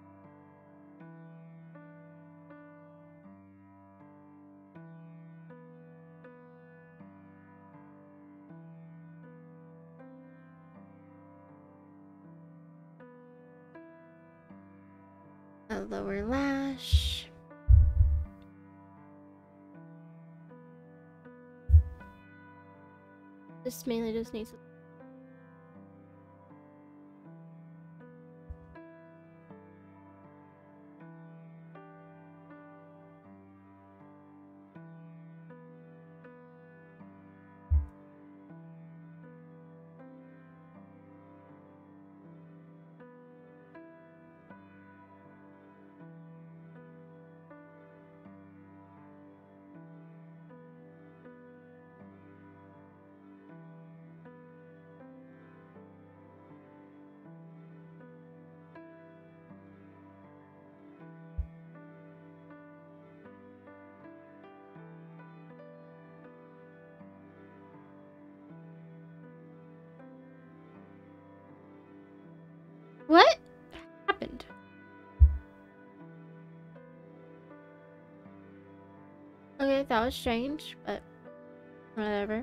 A lower lash. This mainly just needs... What happened? Okay, that was strange, but whatever.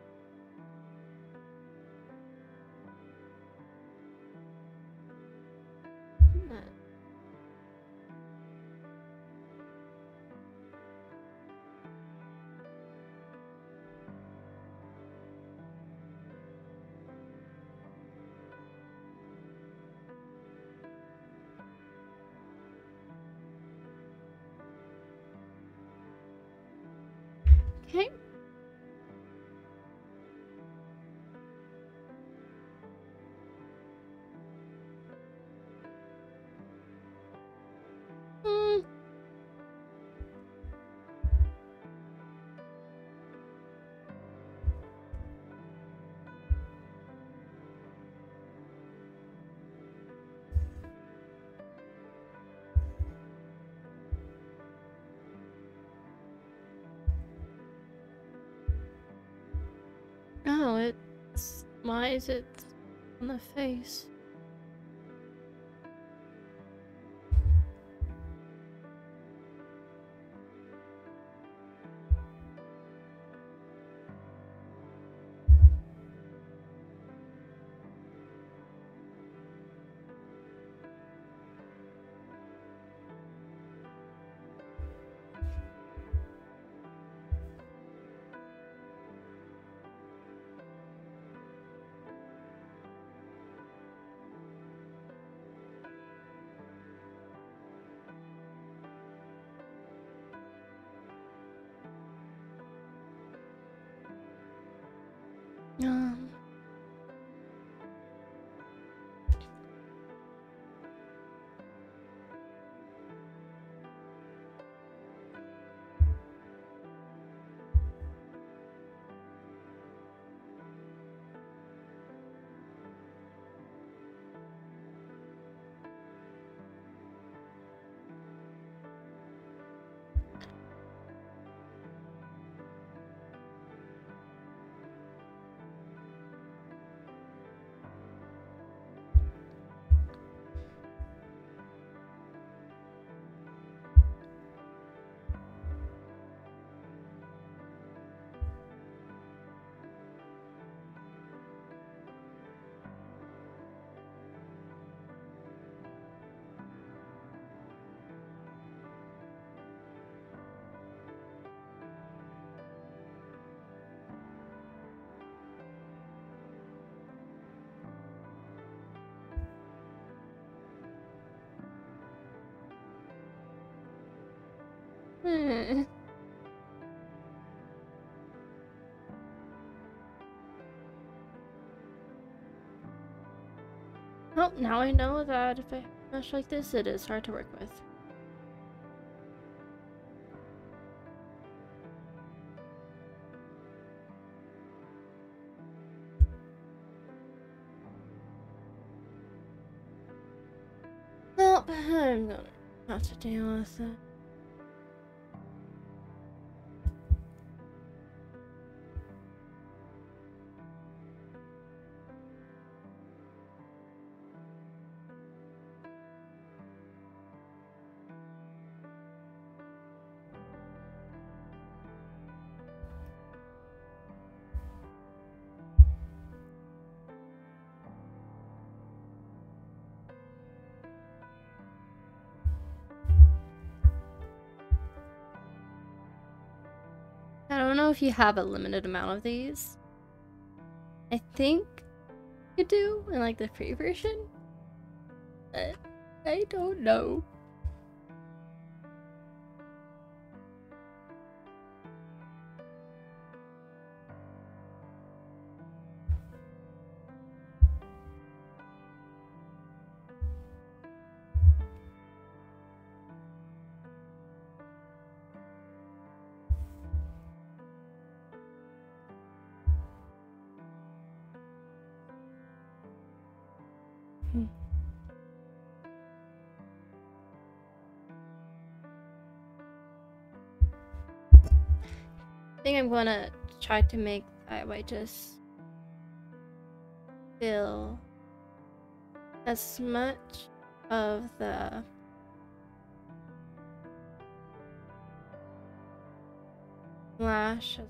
Okay. Hmm. Oh, it's... Why is it on the face? Um... Hmm. Well, now I know that if I have a mesh like this, it is hard to work with. Well, I'm gonna have to deal with it. I don't know if you have a limited amount of these. I think you do in like the free version. But I don't know. Hmm. I think I'm gonna try to make that by just fill as much of the flash as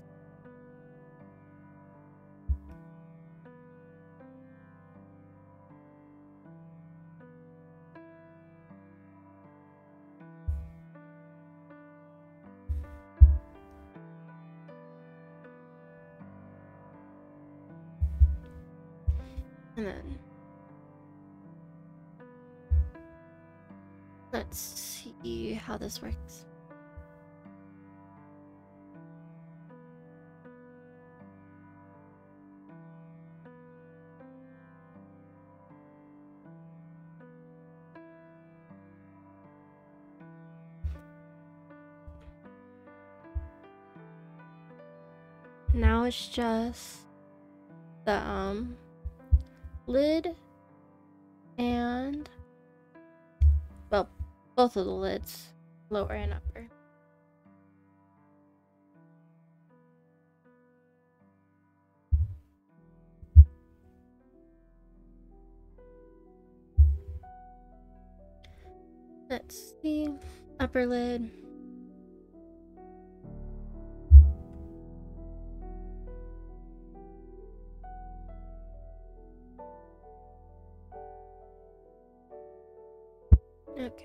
and then let's see how this works. Now it's just the um lid and, well, both of the lids, lower and upper. Let's see, upper lid. Okay.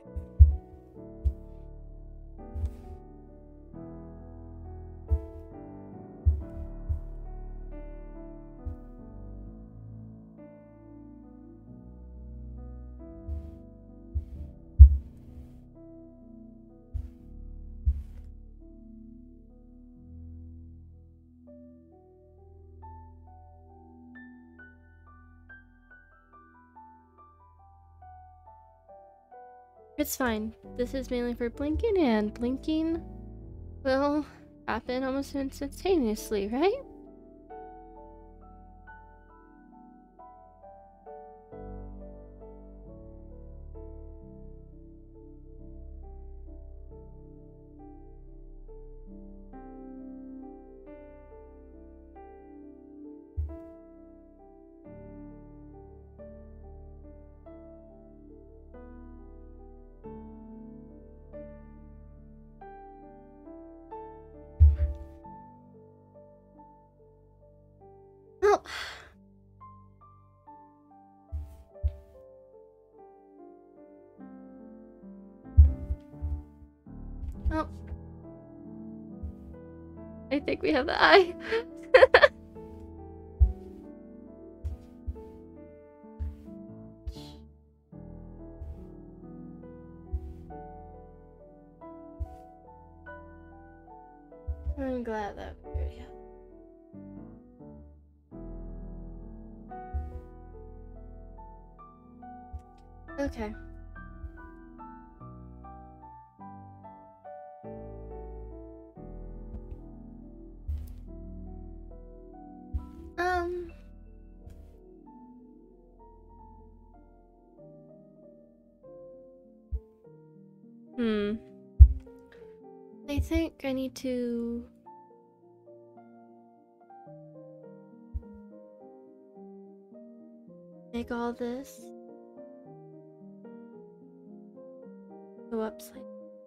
It's fine. This is mainly for blinking, and blinking will happen almost instantaneously, right? Oh. Oh. I think we have the eye. I'm glad that we already have. Okay. Um. Hmm. I think I need to... make all this go up slightly.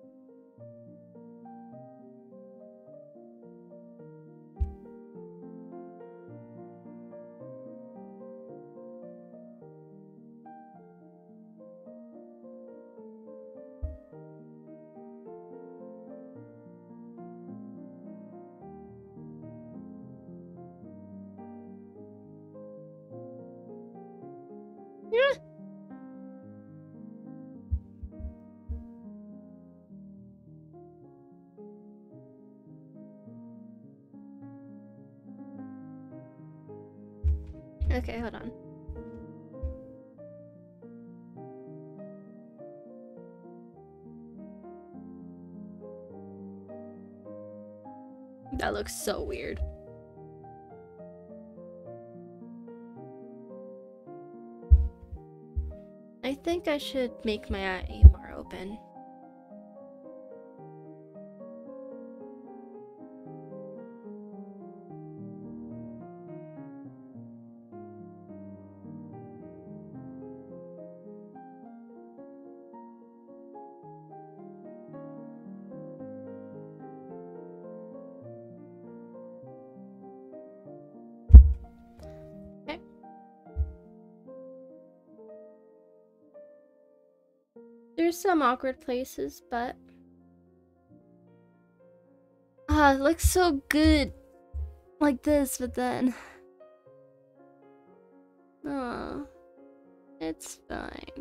Yeah. Okay, hold on. That looks so weird. I think I should make my eye more open. Okay. There's some awkward places, but ah, it looks so good like this, but then oh, it's fine.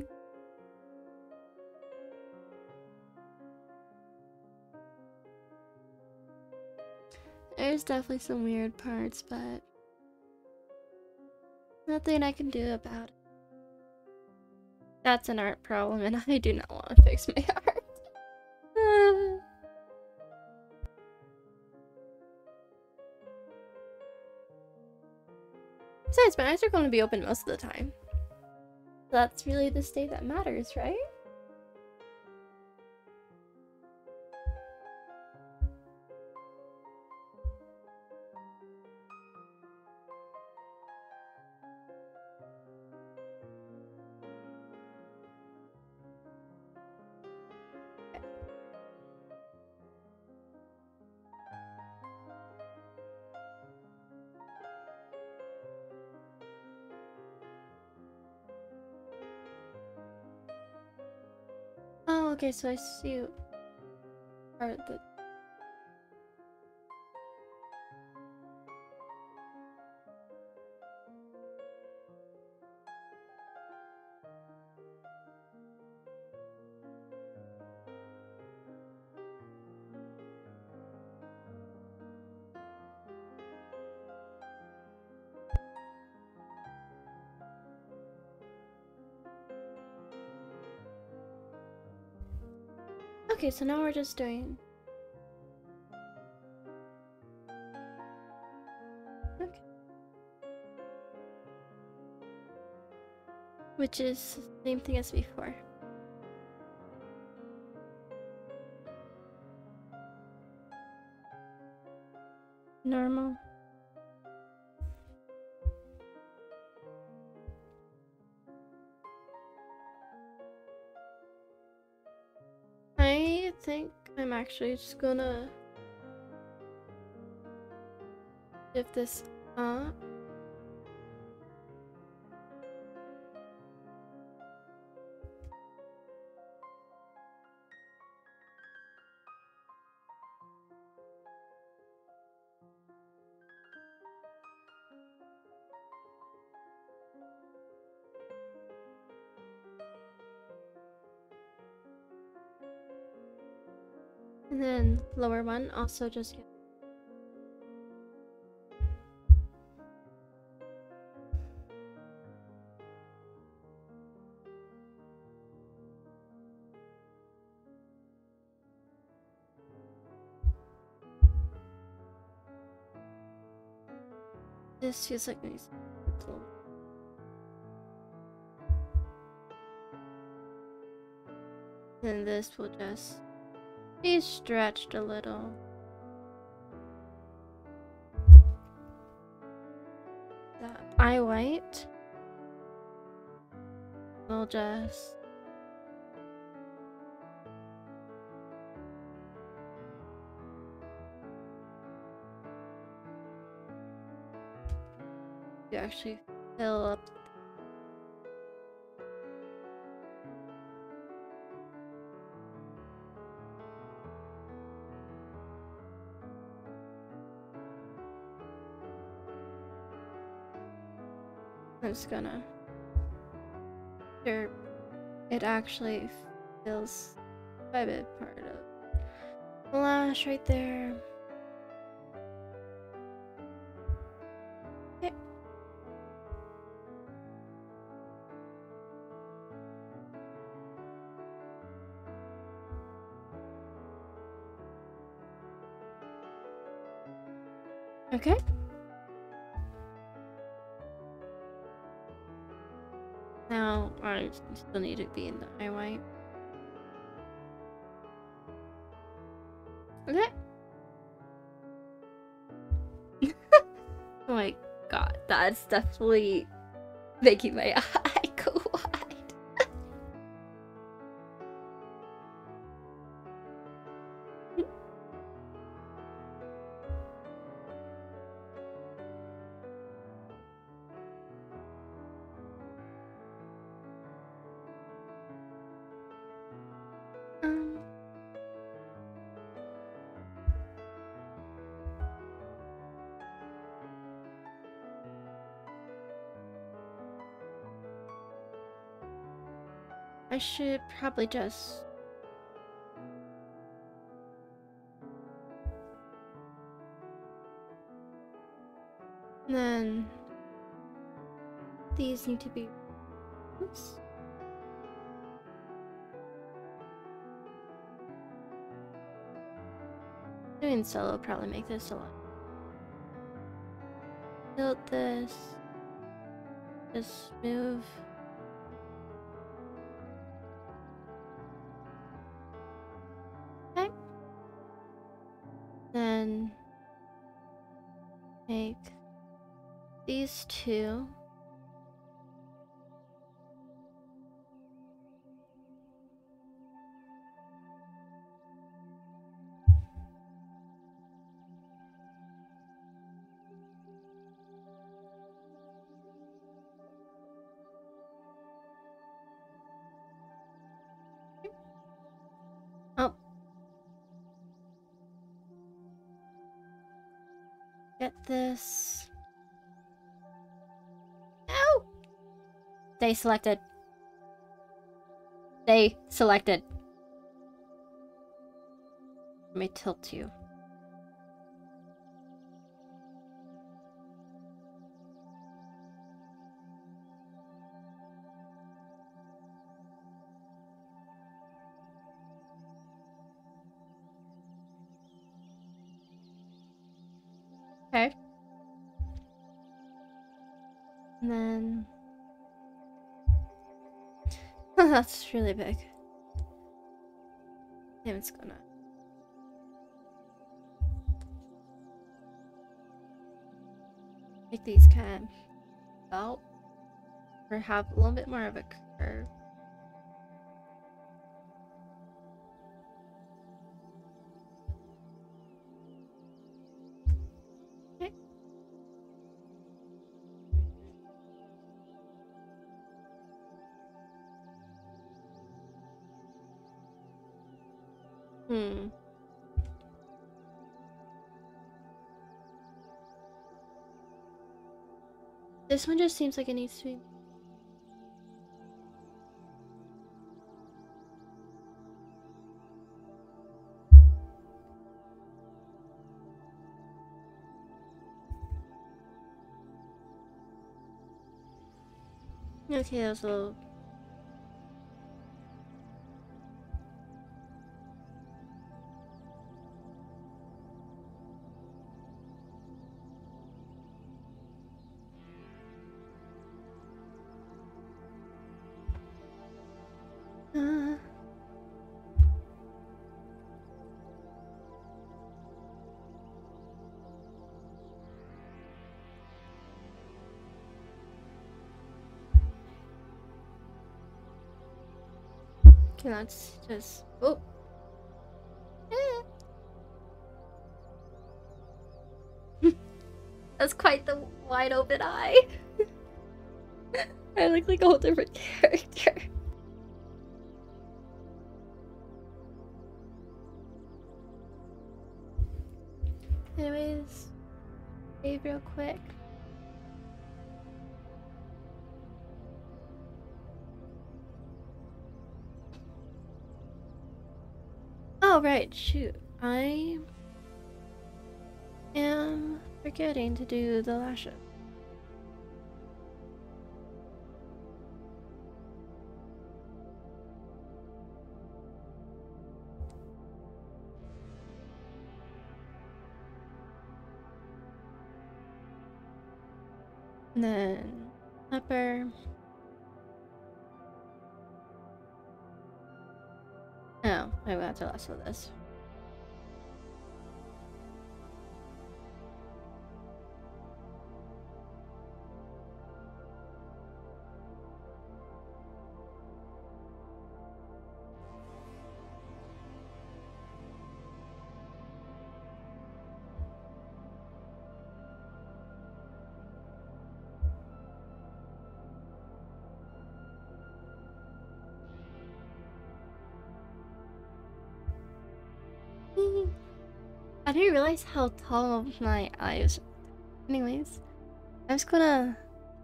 There's definitely some weird parts, but nothing I can do about it. That's an art problem, and I do not want to fix my art. uh. Besides, my eyes are going to be open most of the time. That's really the state that matters, right? Oh, okay, so I see part of the... Okay, so now we're just doing... Okay. Which is the same thing as before. Normal. I think I'm actually just gonna shift this up. And then lower one also just get... This feels like nice. then this will just be stretched a little. That eye white will just you actually fill up. I'm just gonna sure it actually feels quite a bit part of the lash right there. Okay. Okay. Now I still need to be in the eye white. Okay. Oh my god, that's definitely making my eye go wide. um. I should probably just and then these need to be oops. Doing solo will probably make this a lot. Build this. Just move. Okay. Then make these two. Oh. Get this. Ow! They selected. They selected. Let me tilt you. Okay. And then that's really big. Damn, it's gonna make these kind of belt or have a little bit more of a curve. Okay. Hmm. This one just seems like it needs to be. Okay, that was a little. Uh, Okay, let's just. Oh. Eh. That's quite the wide open eye. I look like a whole different character. Anyways, save real quick. Oh, right, shoot. I am forgetting to do the lashes. And then upper. Oh, I got to lasso this. I didn't realize how tall my eyes. Anyways, I'm just gonna.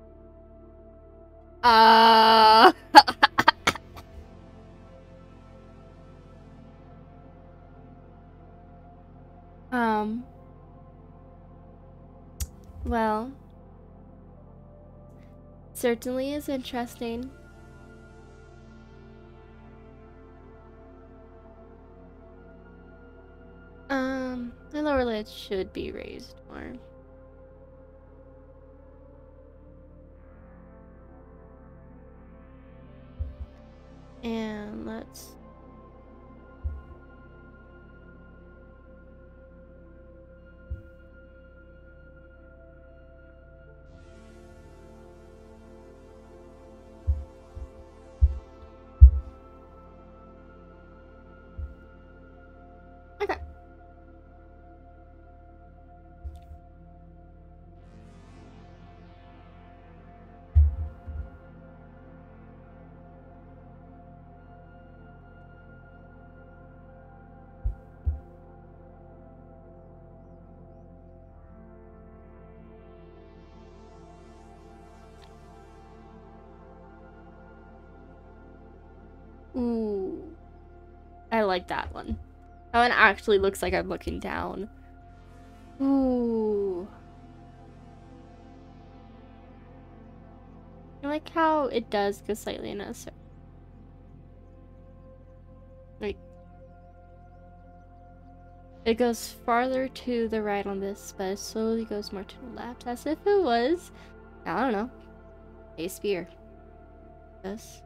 Uh. um. Well, certainly is interesting. Um, the lower lid should be raised more. And let's. Okay. Ooh. I like that one. That one actually looks like I'm looking down. Ooh. I like how it does go slightly in a circle. Like, it goes farther to the right on this, but it slowly goes more to the left, as if it was, I don't know, a spear. Yes.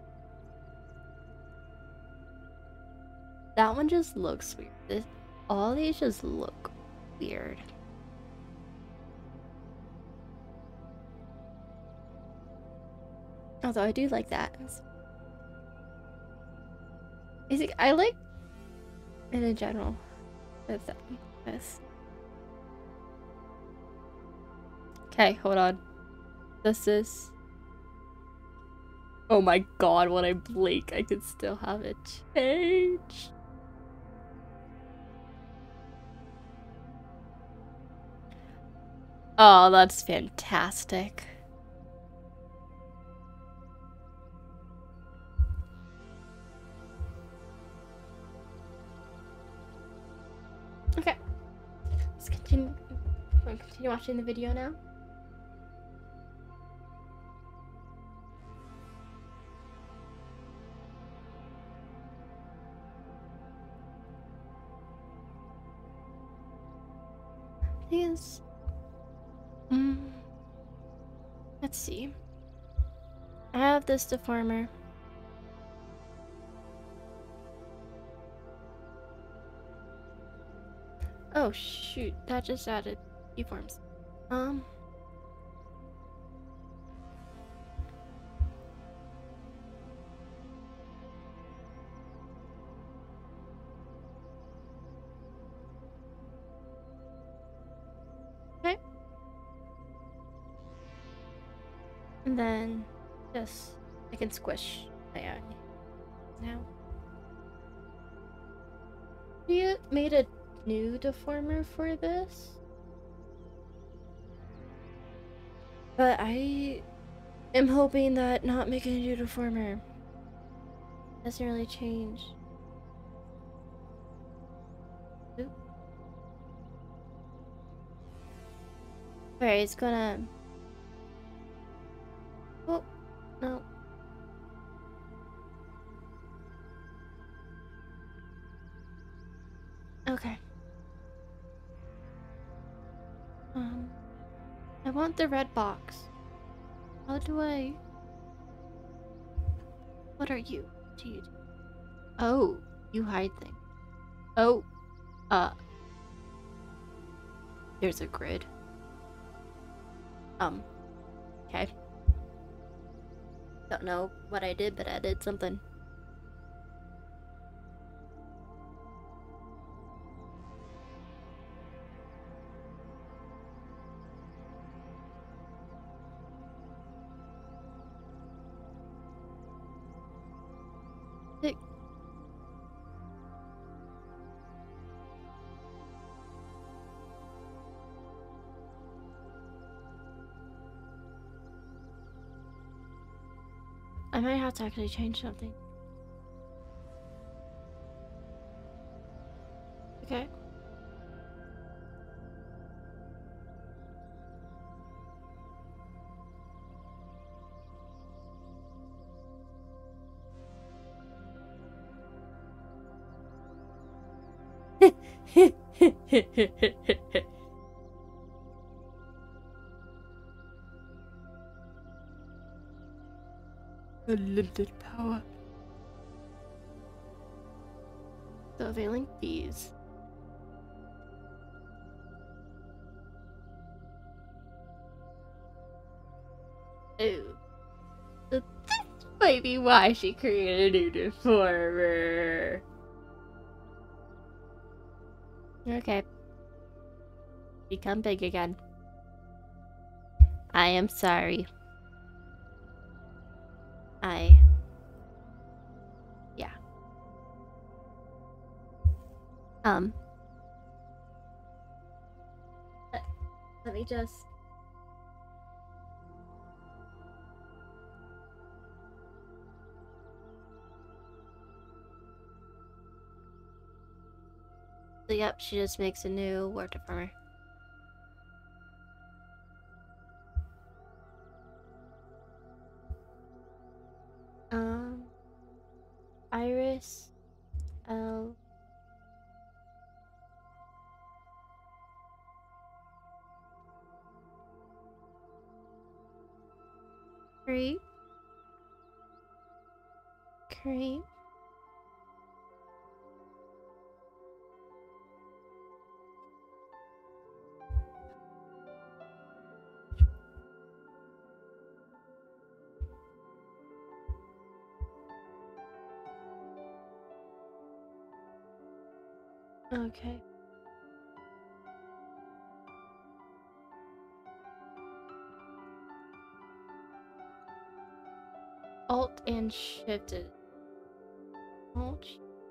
That one just looks weird. This, all these just look weird. Although I do like that. Is I like it in general with this. Okay, hold on. This is. Oh my god, when I blink, I can still have it change. Oh, that's fantastic. Okay. Let's continue. Want to continue watching the video now? Yes. Mm. Let's see. I have this deformer. Oh shoot, that just added deforms. Um. And then just I can squish my eye now. You made a new deformer for this? But I am hoping that not making a new deformer doesn't really change. Oop. Alright, it's gonna... Oh, no. Okay. Um, I want the red box. How do I... What are you? What do you do? Oh, you hide things. Oh, uh... There's a grid. Um, okay. Don't know what I did, but I did something. It... I might have to actually change something. Okay. Unlimited power. The availing fees. Ooh. This might be why she created a new deformer. Okay. Become big again. I am sorry. I... Yeah. Um. Let, let me just... So yep, she just makes a new war deformer. Um, Iris, L. Creep. Creep. Okay. Alt and shifted. Alt.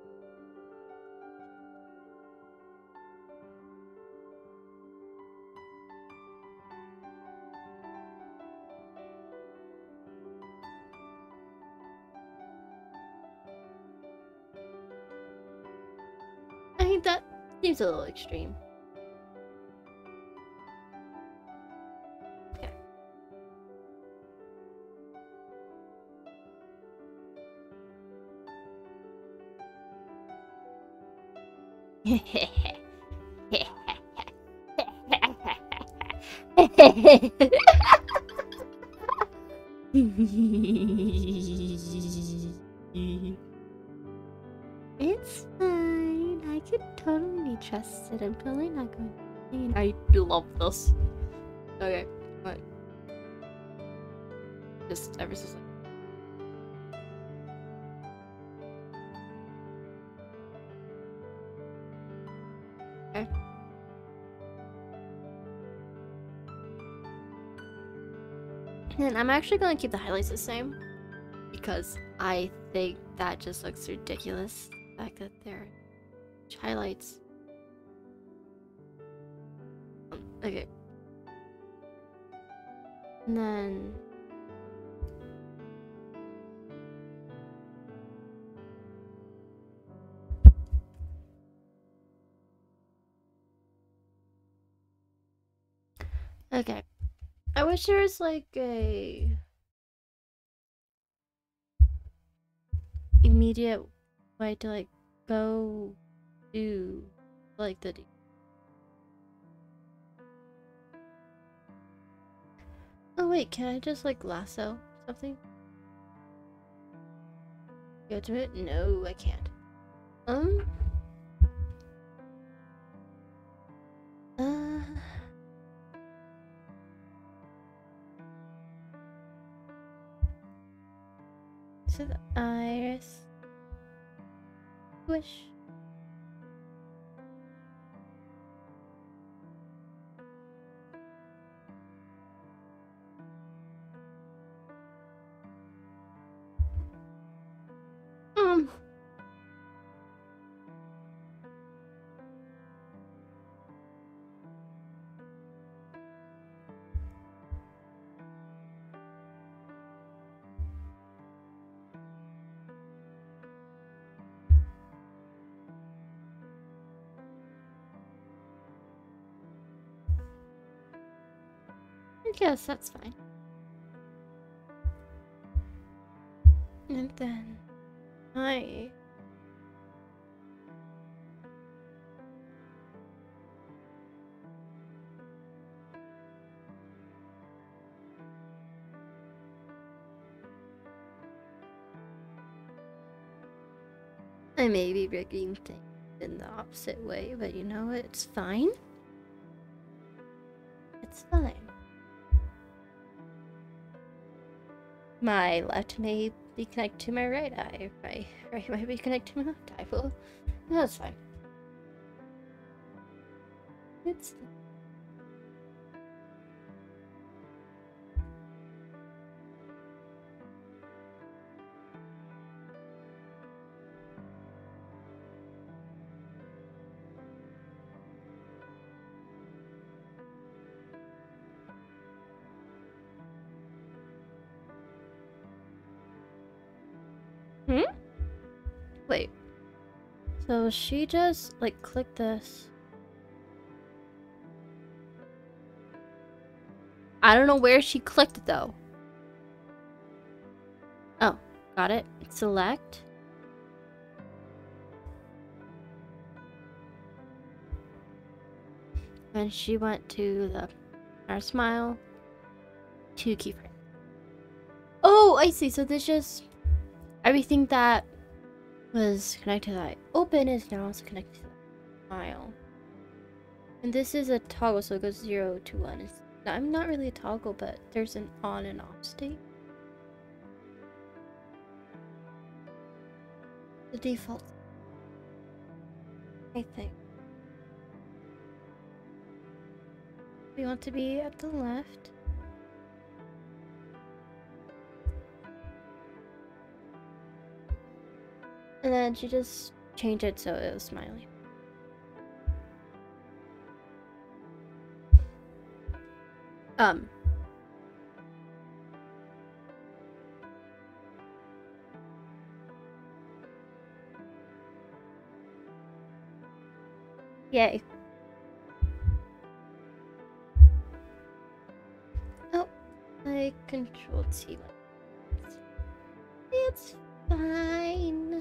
I think that seems a little extreme. Okay. It's fine. I can totally be trusted. I'm totally not going to. I love this. Okay, what? Just ever so slightly. Okay. And I'm actually gonna keep the highlights the same because I think that just looks ridiculous. The fact that they're highlights. Um, okay. And then okay. I wish there was like a immediate way to like go to like the oh wait, can I just like lasso something? Go to it? No, I can't. Um uh so the iris wish. Um I guess that's fine. And then I I may be rigging things in the opposite way, but you know what? It's fine. It's fine. My left may be connected to my right eye. My right might be connected to my left eye. Well, no, that's fine. It's Hmm? Wait. So she just like clicked this. I don't know where she clicked though. Oh, got it. Select. And she went to the our smile to keyframe. Oh, I see. So this just everything that was connected to that open is now also connected to the smile. And this is a toggle, so it goes zero to one. It's, I'm not really a toggle, but there's an on and off state. The default, I think. We want to be at the left. And then she just changed it so it was smiley. Um. Yay. Oh, I controlled C. It's fine.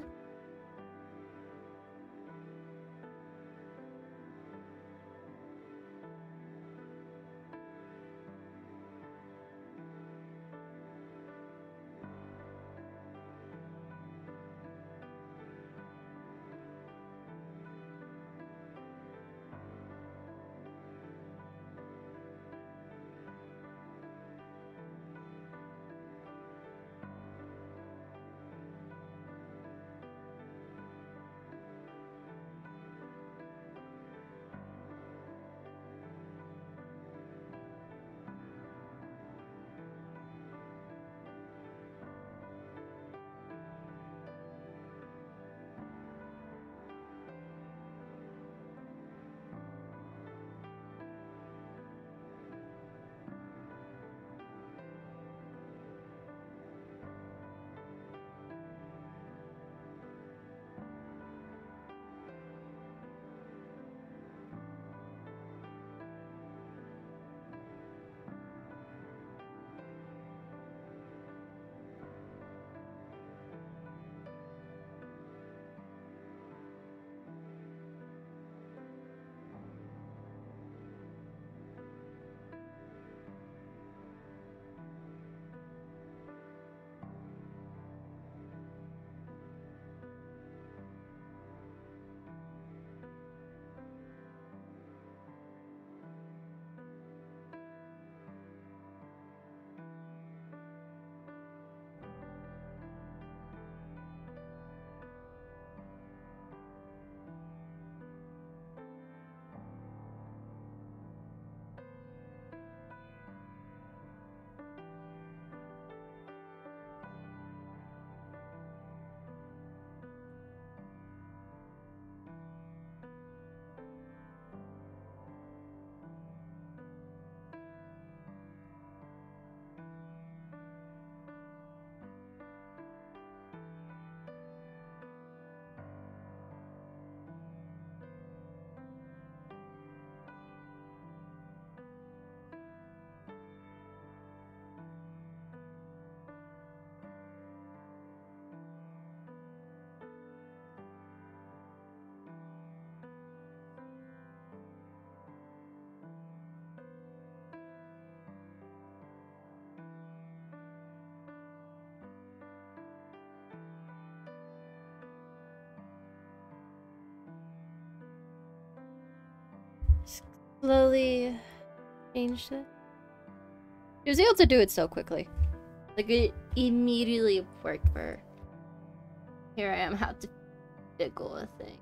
slowly change it. He was able to do it so quickly. Like, it immediately worked for her. Here I am, have to fiddle a thing.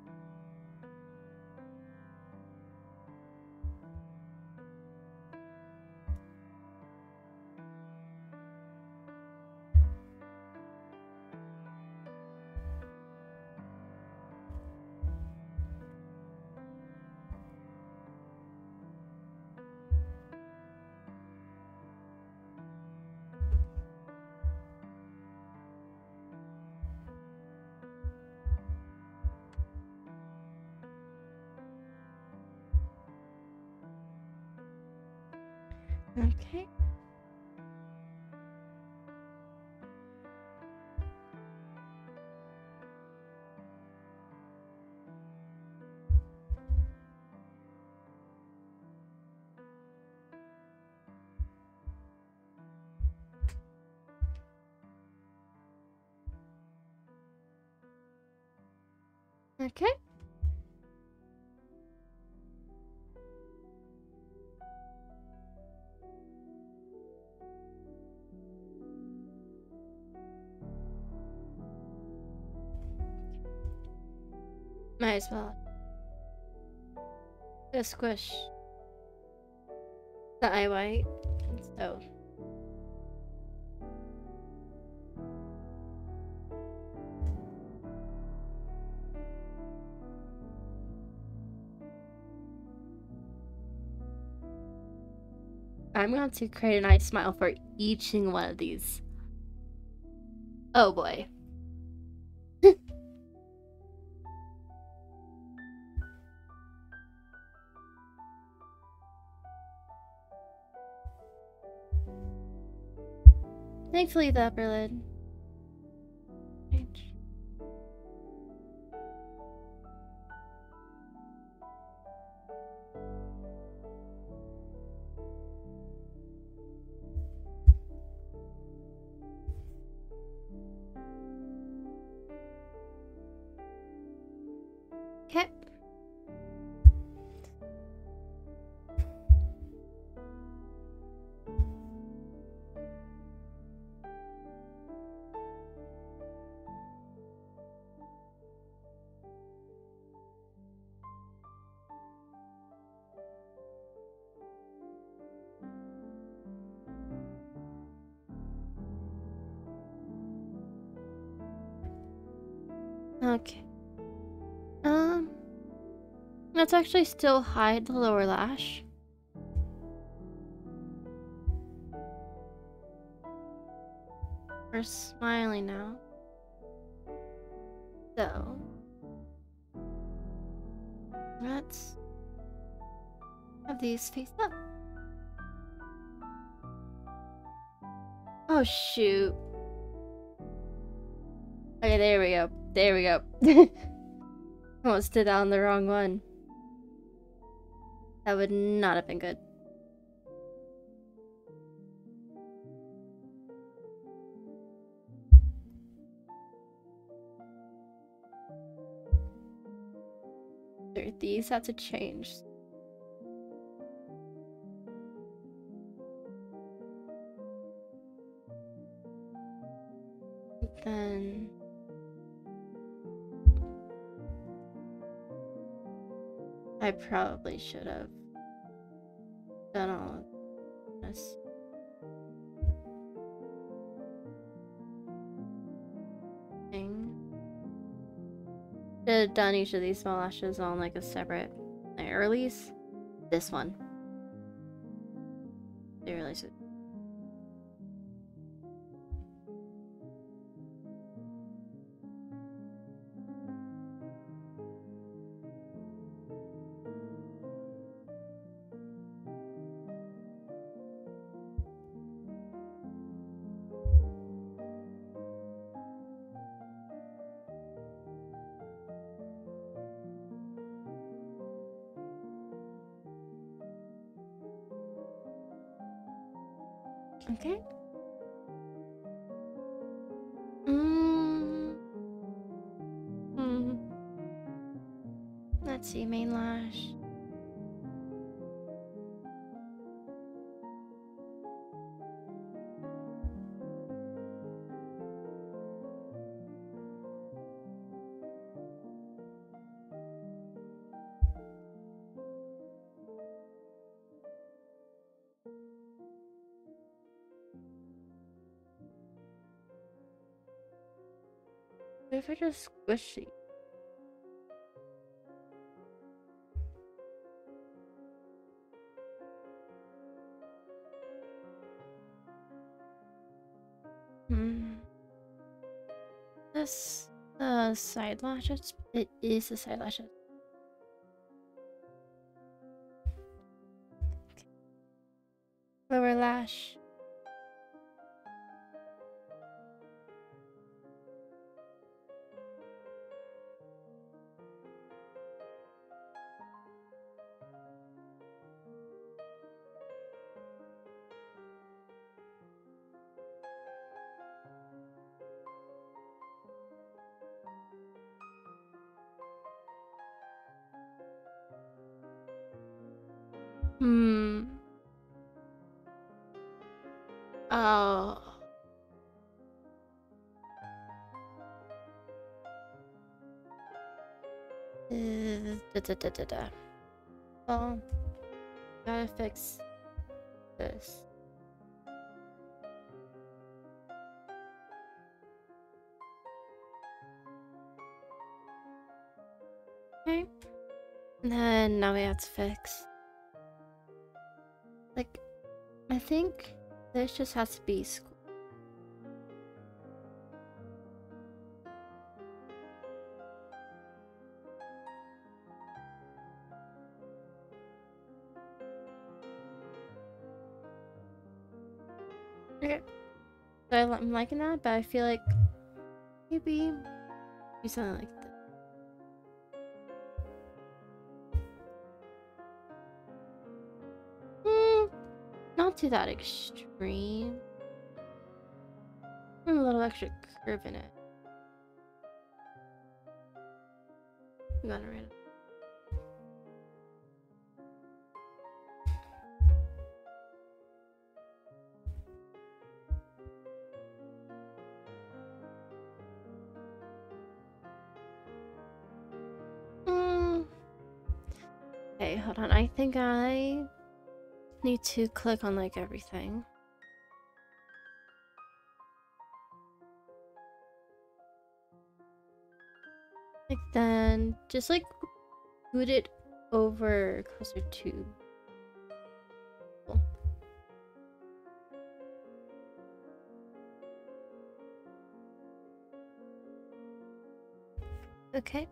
Okay. Okay. Might as well. Just squish the eye white. So. I'm going to create a nice smile for each single one of these. Oh boy. Thankfully, the upper lid. Change. Okay. Okay. Um, let's actually still hide the lower lash. We're smiling now. So, let's have these face up. Oh shoot. Okay, there we go. There we go. Almost did that on the wrong one. That would not have been good. These have to change. Then I probably should have done all of this. Thing. Should have done each of these small lashes on like a separate, like, or at least this one. They really should. Okay. Mm. Hmm. Let's see, main lash. What if I just squish it? Hmm. This uh side lashes. It is the side lashes. Okay. Lower lash. Hmm. Oh. Uh, da, da, da, da, da. Well, gotta fix this. Okay. And then now we have to fix. Like, I think this just has to be school. Okay. So I, I'm liking that, but I feel like maybe do something like this. Hmm. Not to that extreme. A little extra curve in it. I'm gonna write it. Mm. Okay, hold on. I think I need to click on like everything. Like then just like scoot it over closer to. Cool. Okay.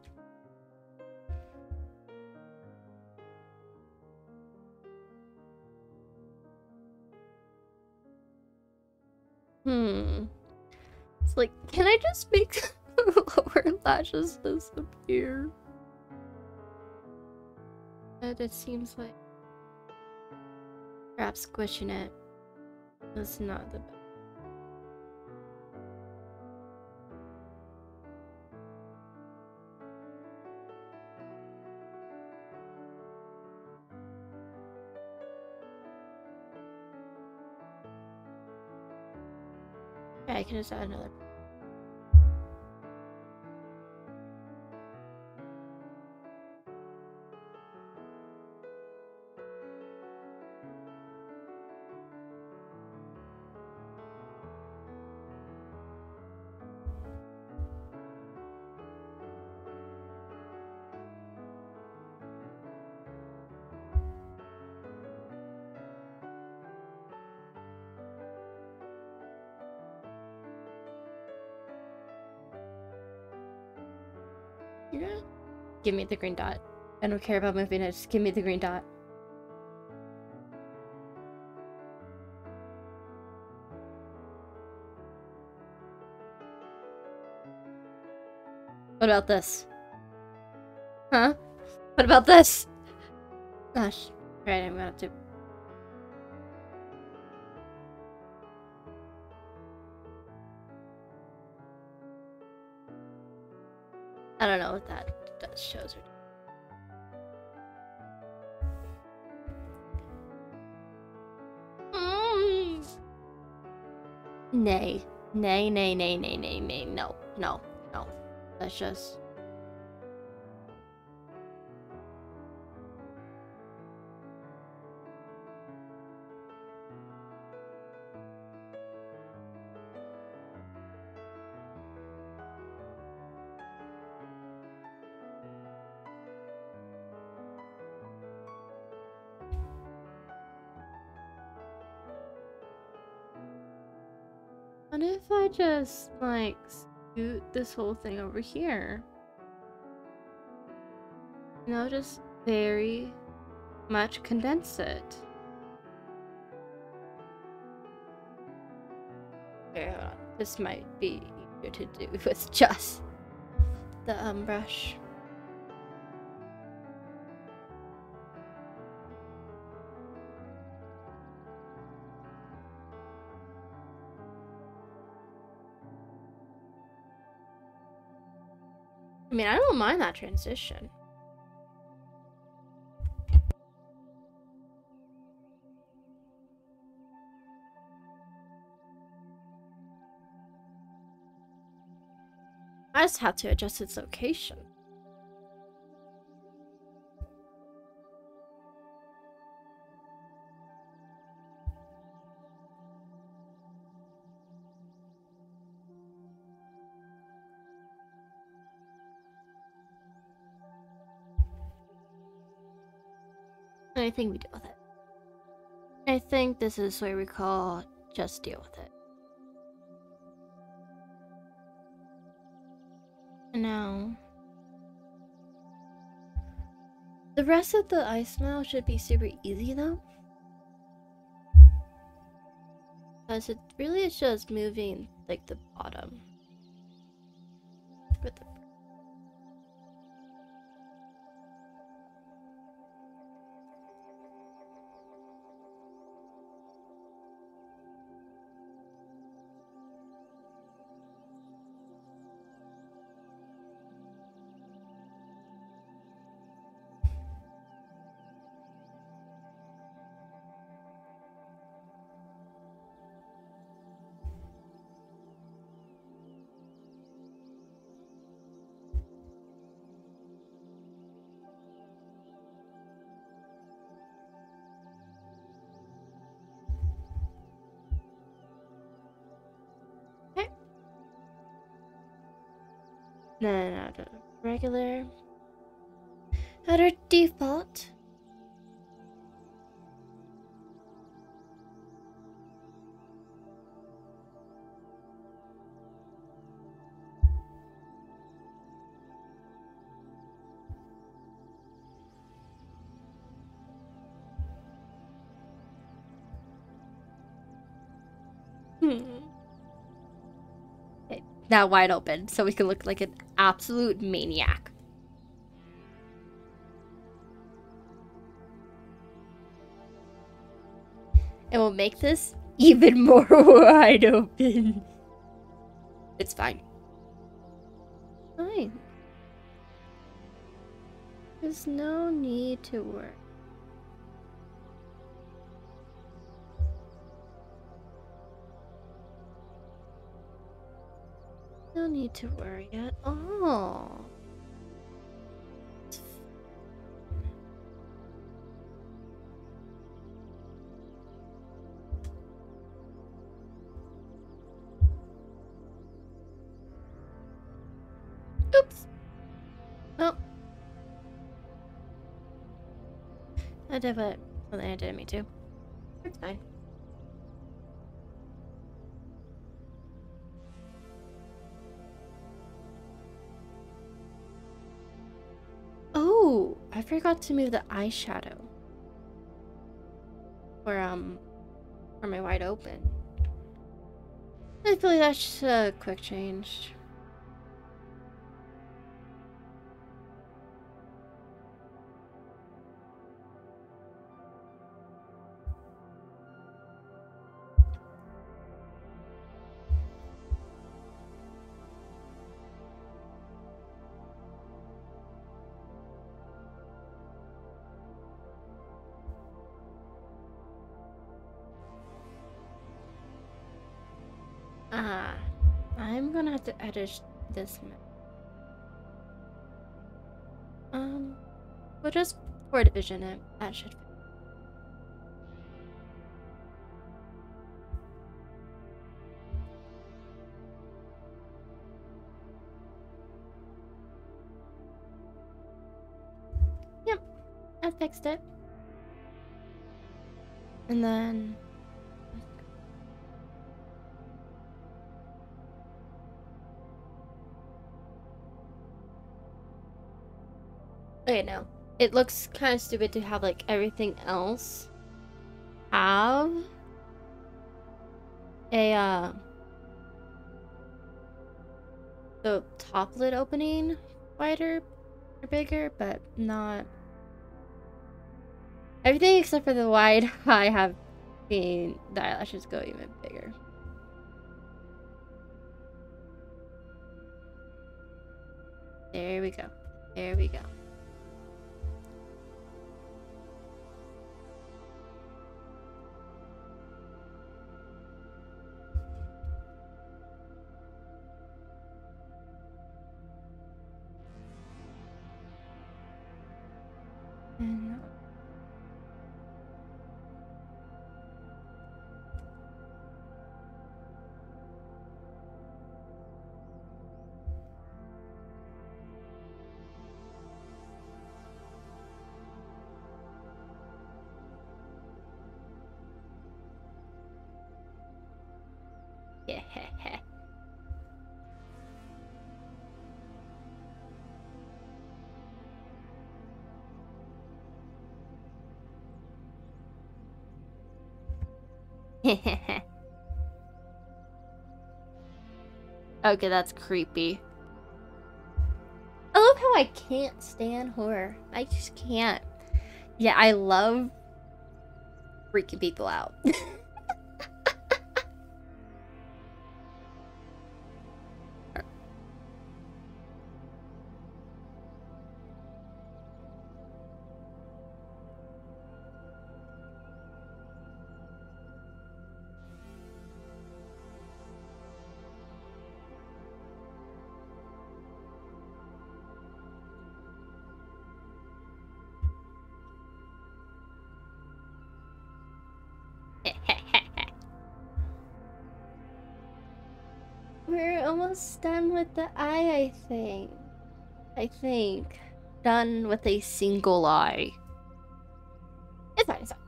Hmm. It's like, can I just make lower lashes disappear? But it seems like perhaps squishing it is not the best. Yeah, I can just add another. Yeah. Give me the green dot. I don't care about moving it, just give me the green dot. What about this? Huh? What about this? Gosh. Right, I'm gonna have to. I don't know what that does, shows or. Mm. Nay. Nay, nay, nay, nay, nay, nay. No, no, no. That's just. What if I just, like, scoot this whole thing over here? You know, just very much condense it. Okay, hold on. This might be easier to do with just the um, brush. I mean, I don't mind that transition. I just have to adjust its location. I think we deal with it. I think this is what we call just deal with it. Now, the rest of the ice mouth should be super easy though. Because it really is just moving like the bottom. With the then out of regular, at our default. Hmm. Okay, now wide open, so we can look like an absolute maniac. And we'll make this even more wide open. It's fine. Fine. There's no need to worry. No need to worry at all. Oops. Oh. I did what something I didn't mean to. It's fine. Oh, I forgot to move the eyeshadow. For um for my wide open. I feel like that's just a quick change. Ah, I'm gonna have to edit this. Um, we'll just four division it. That should fit. Yep, I fixed it. And then Okay, no. It looks kind of stupid to have like everything else have a uh the top lid opening wider or bigger, but not everything except for the wide eye have seen the eyelashes go even bigger. There we go. There we go. And yeah. Okay, that's creepy. I love how I can't stand horror. I just can't. Yeah, I love freaking people out. We're almost done with the eye, I think. I think. Done with a single eye. It's fine, it's fine.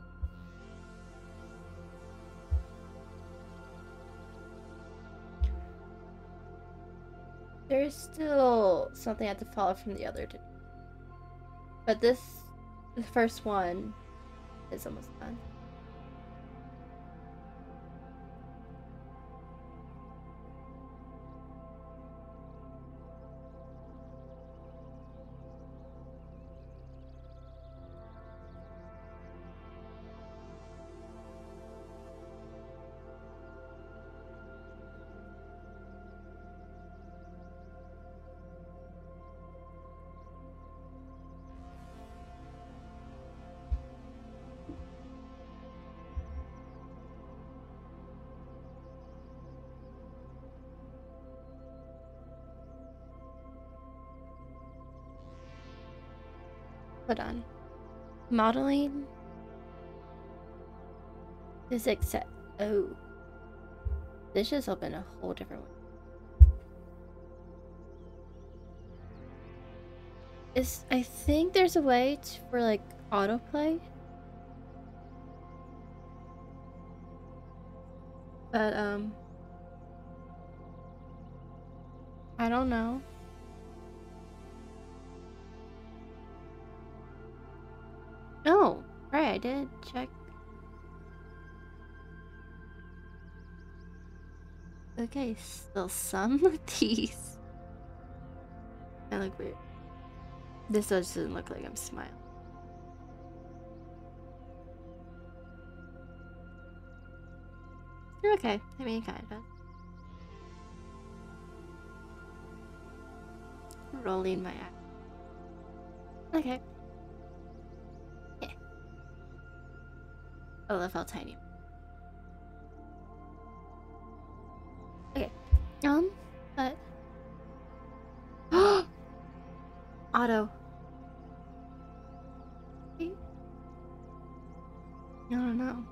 There's still something I have to follow from the other two. But this, the first one, is almost done. Hold on. Modeling. Physics set. Oh. This just opened a whole different one. Is I think there's a way to, for like autoplay. But um I don't know. Oh, right, I did check. Okay, still some of these. I look weird. This doesn't look like I'm smiling. You're okay. I mean, kind of. Rolling my eye. Okay. Yeah. I love how tiny. Okay. Um, but auto. I don't know.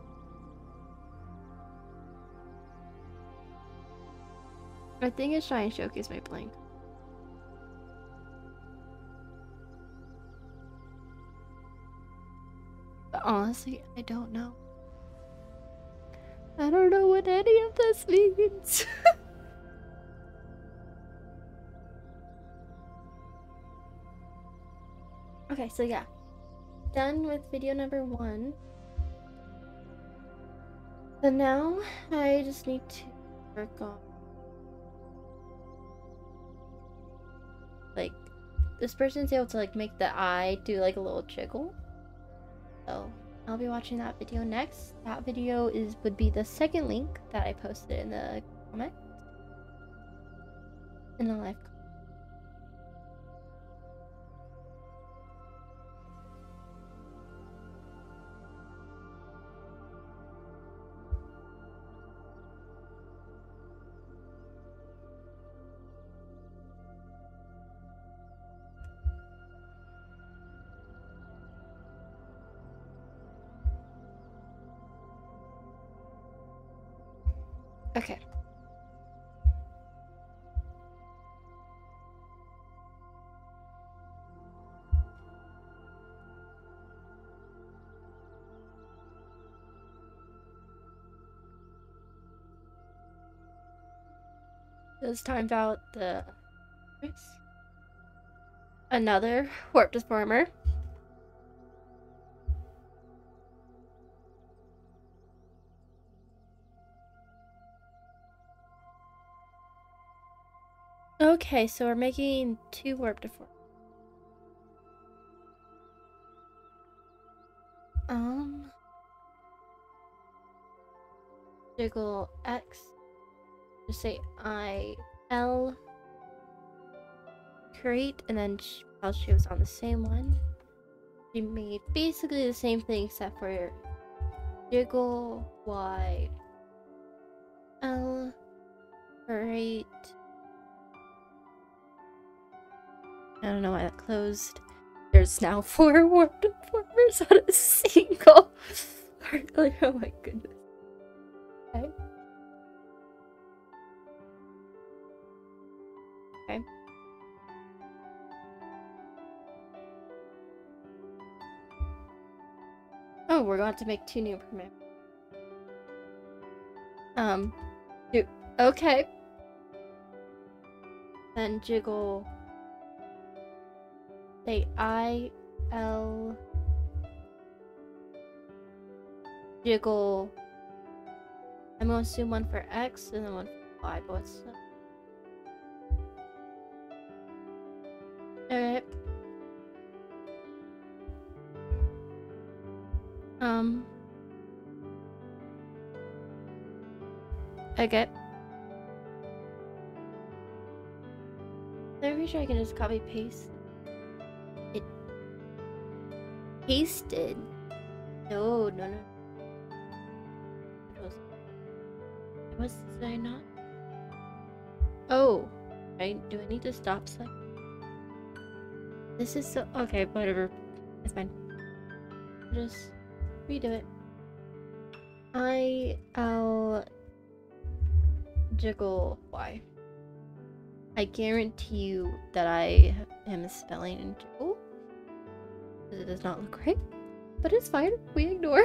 I think it's trying to showcase my blank. But honestly, I don't know. I don't know what any of this means. Okay, so yeah. Done with video number one. So now I just need to work on like this person's able to like make the eye do like a little jiggle. So I'll be watching that video next. That video is would be the second link that I posted in the comment in the live comment. Okay. This timed out the another warp deformer. Okay, so we're making two warp deformers. Um, jiggle X. Just say I L. Create, and then she, while she was on the same one, she made basically the same thing except for jiggle Y L. Create. I don't know why that closed. There's now four warp deformers on a single. Like, oh my goodness. Okay. Okay. Oh, we're going to make two new permits. Um, do, okay. Then jiggle. Say I L. Jiggle. I'm going to assume one for X and then one for Y, but what's up? Alright. Um. Okay. I'm pretty sure I can just copy paste it. Pasted. No, no, no. Was I not? Oh, right. Do I need to stop select? This is so okay. Whatever. It's fine. Just redo it. I I'll jiggle Y. I guarantee you that I am spelling in jiggle because it does not look right, but it's fine. We ignore.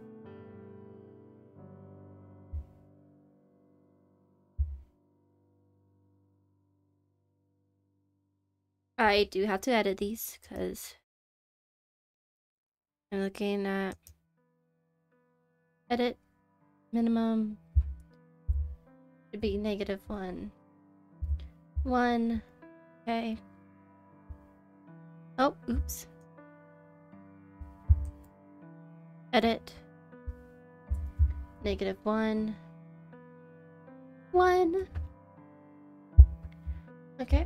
I do have to edit these because I'm looking at edit minimum should be negative one. One. Okay. Oh, oops. Edit. Negative one. One. Okay.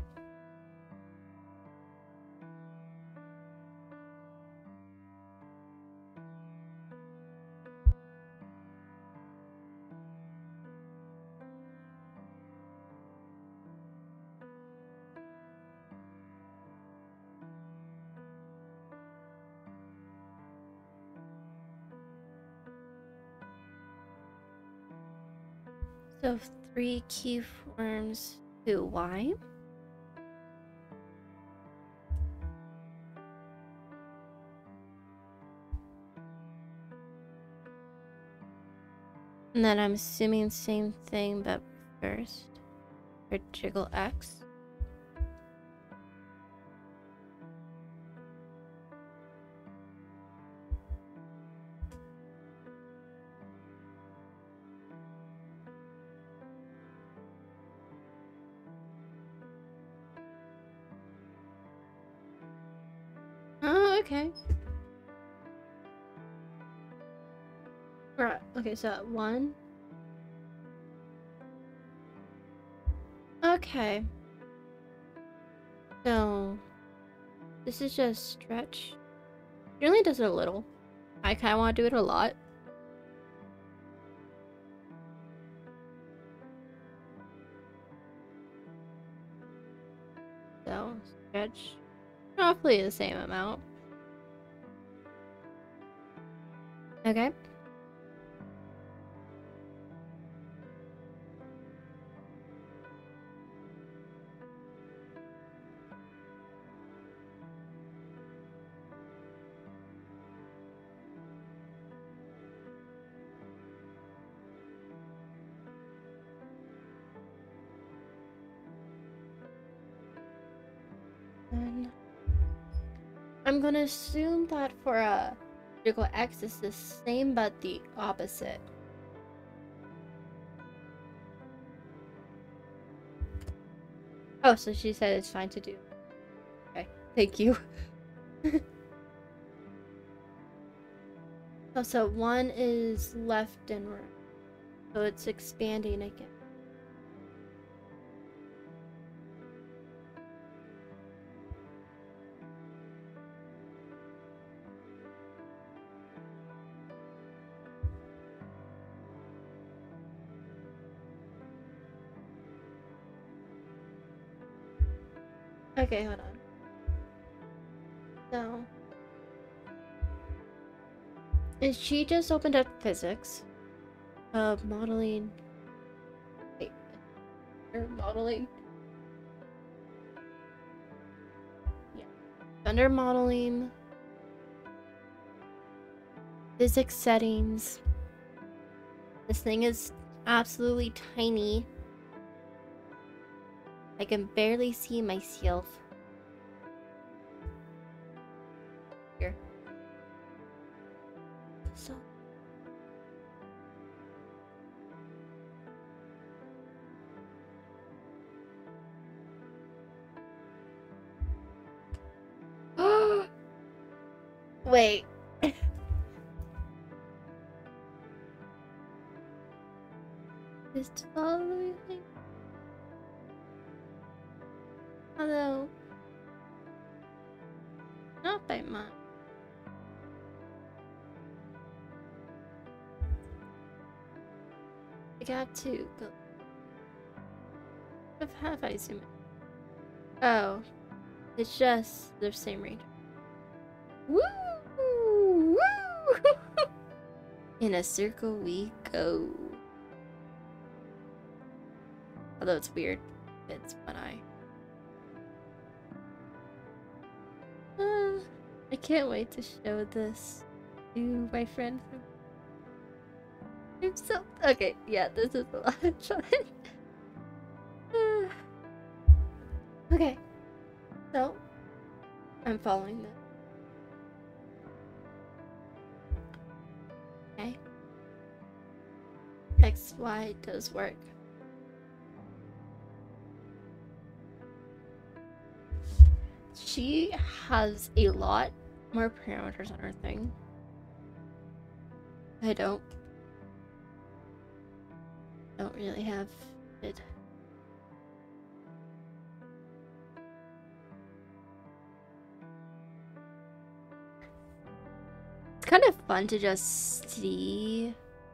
So three keyforms to Y. And then I'm assuming same thing but first for jiggle X. Okay. Right. Okay, so at one. Okay. So this is just stretch. It only does it a little. I kind of want to do it a lot. So stretch roughly the same amount. Okay. And I'm gonna assume that for a circle X is the same but the opposite. Oh, so she said it's fine to do. Okay, thank you. Oh, so one is left and right. So it's expanding again. Okay, hold on. So, and she just opened up physics of modeling. Wait, or modeling. Yeah, under modeling, physics settings. This thing is absolutely tiny. I can barely see myself. Here. So. Wait. Is totally. Although, not by much. I got to go. What have I zoom in? Oh, it's just the same range. Woo! Woo! In a circle we go. Although it's weird, it's one eye. Uh, I can't wait to show this to my friend. I'm so okay. Yeah, this is a lot of fun. uh, okay, so I'm following this. Okay, X Y does work. She has a lot more parameters on her thing. I don't. Don't really have it. It's kind of fun to just see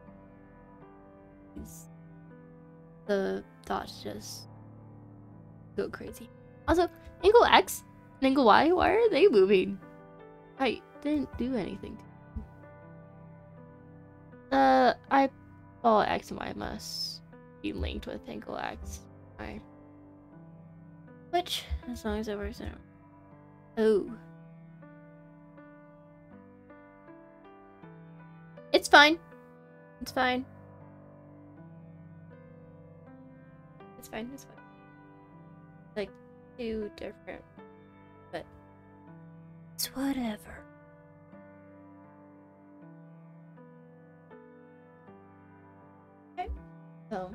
the thoughts just go crazy. Also, angle X and angle Y, why are they moving? I didn't do anything. Uh, I well, X and Y must be linked with angle X. Y. Which, as long as it works out. Oh. It's fine. It's fine. It's fine, it's fine. Like, two different, but it's whatever. Okay, so.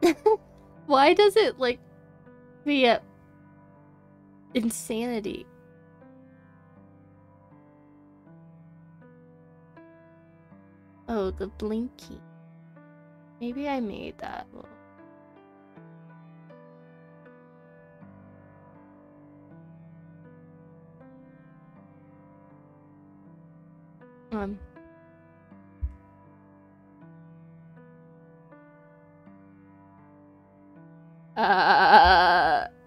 Why does it, like, be at insanity? Oh, the blinky. Maybe I made that little. Um. Uh.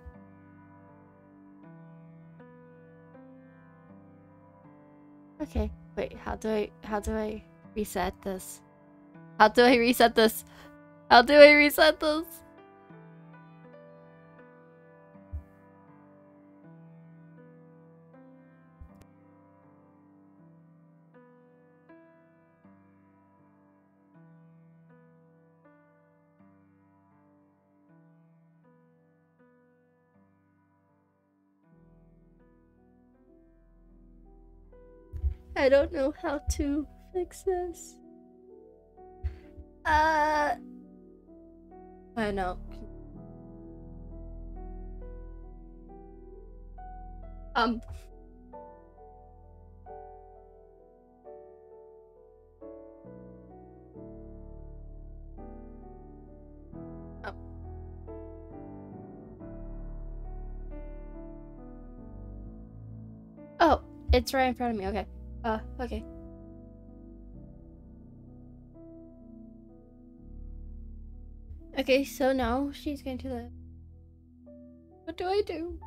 Okay. Wait. How do I? How do I reset this? How do I reset this? How do I reset this? I don't know how to fix this. Uh, I know. Um. Oh. Oh, it's right in front of me. Okay. Uh, okay. Okay, so now she's going to the... What do I do?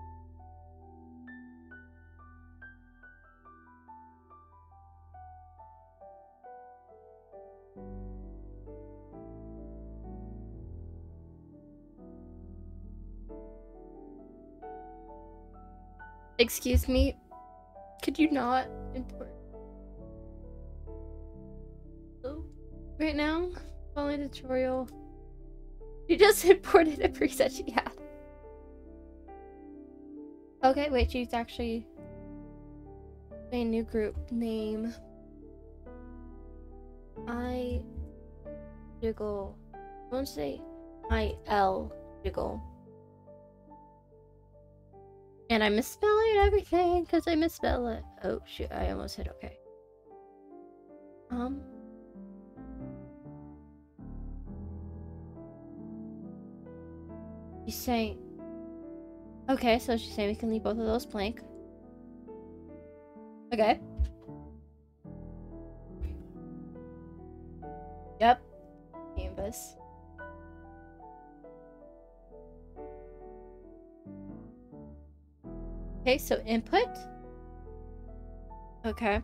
Excuse me? Could you not import? Oh, right now, following tutorial. She just imported a preset she had. Okay, wait, she's actually a new group name. I jiggle. I won't say I L jiggle. And I'm misspelling everything because I misspell it. Oh shoot, I almost hit okay. Um. She's saying. Okay, so she's saying we can leave both of those blank. Okay. Yep. Canvas. Okay, so input. Okay.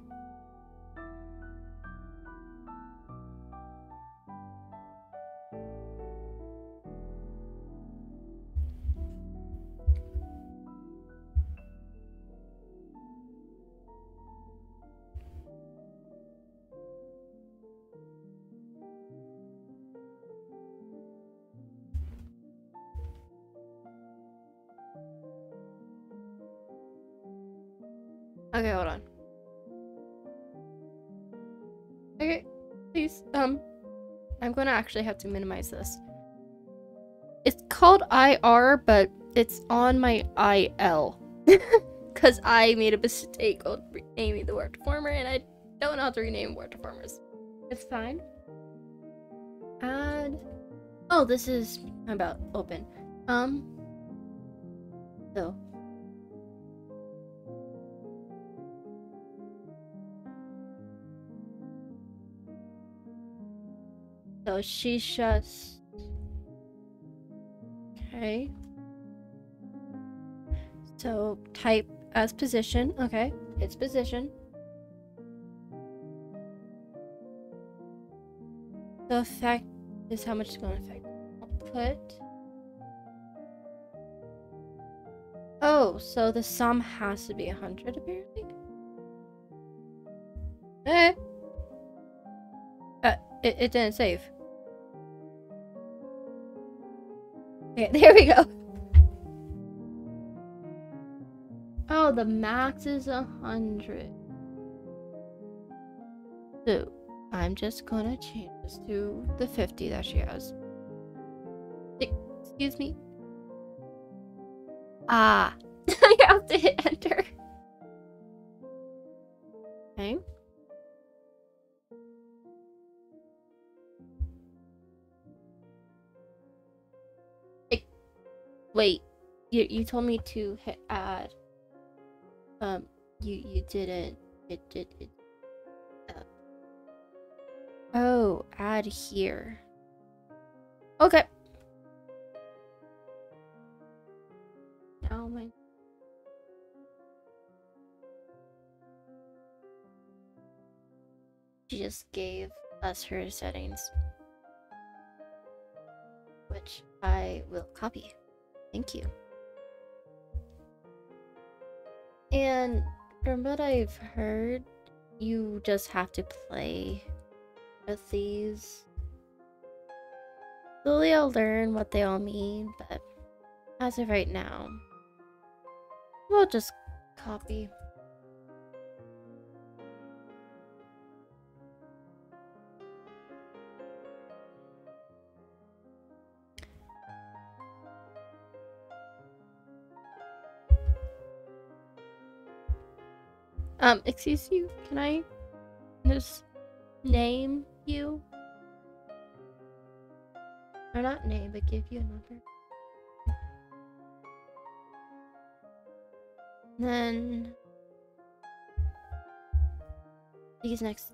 Okay, hold on. Okay, please, um, I'm gonna actually have to minimize this. It's called I R, but it's on my I L. Because I made a mistake on renaming the word deformer, and I don't know how to rename word deformers. It's fine. Add. Oh, this is about open. Um. So. So she's just. Okay. So type as position. Okay, it's position. The effect is how much it's going to affect. Output. Oh, so the sum has to be one hundred apparently. Eh. Uh, it, it didn't save. Okay, there we go. Oh, the max is a hundred. So I'm just gonna change this to the fifty that she has. Excuse me. Ah. I have to hit enter. Okay. Wait, you you told me to hit add. Um, you you didn't. It did it. Uh, oh, add here. Okay. Now my. She just gave us her settings, which I will copy. Thank you. And from what I've heard, you just have to play with these. Slowly I'll learn what they all mean, but as of right now, we'll just copy. Um, excuse you, can I just name you? Or not name, but give you a number. Then these next.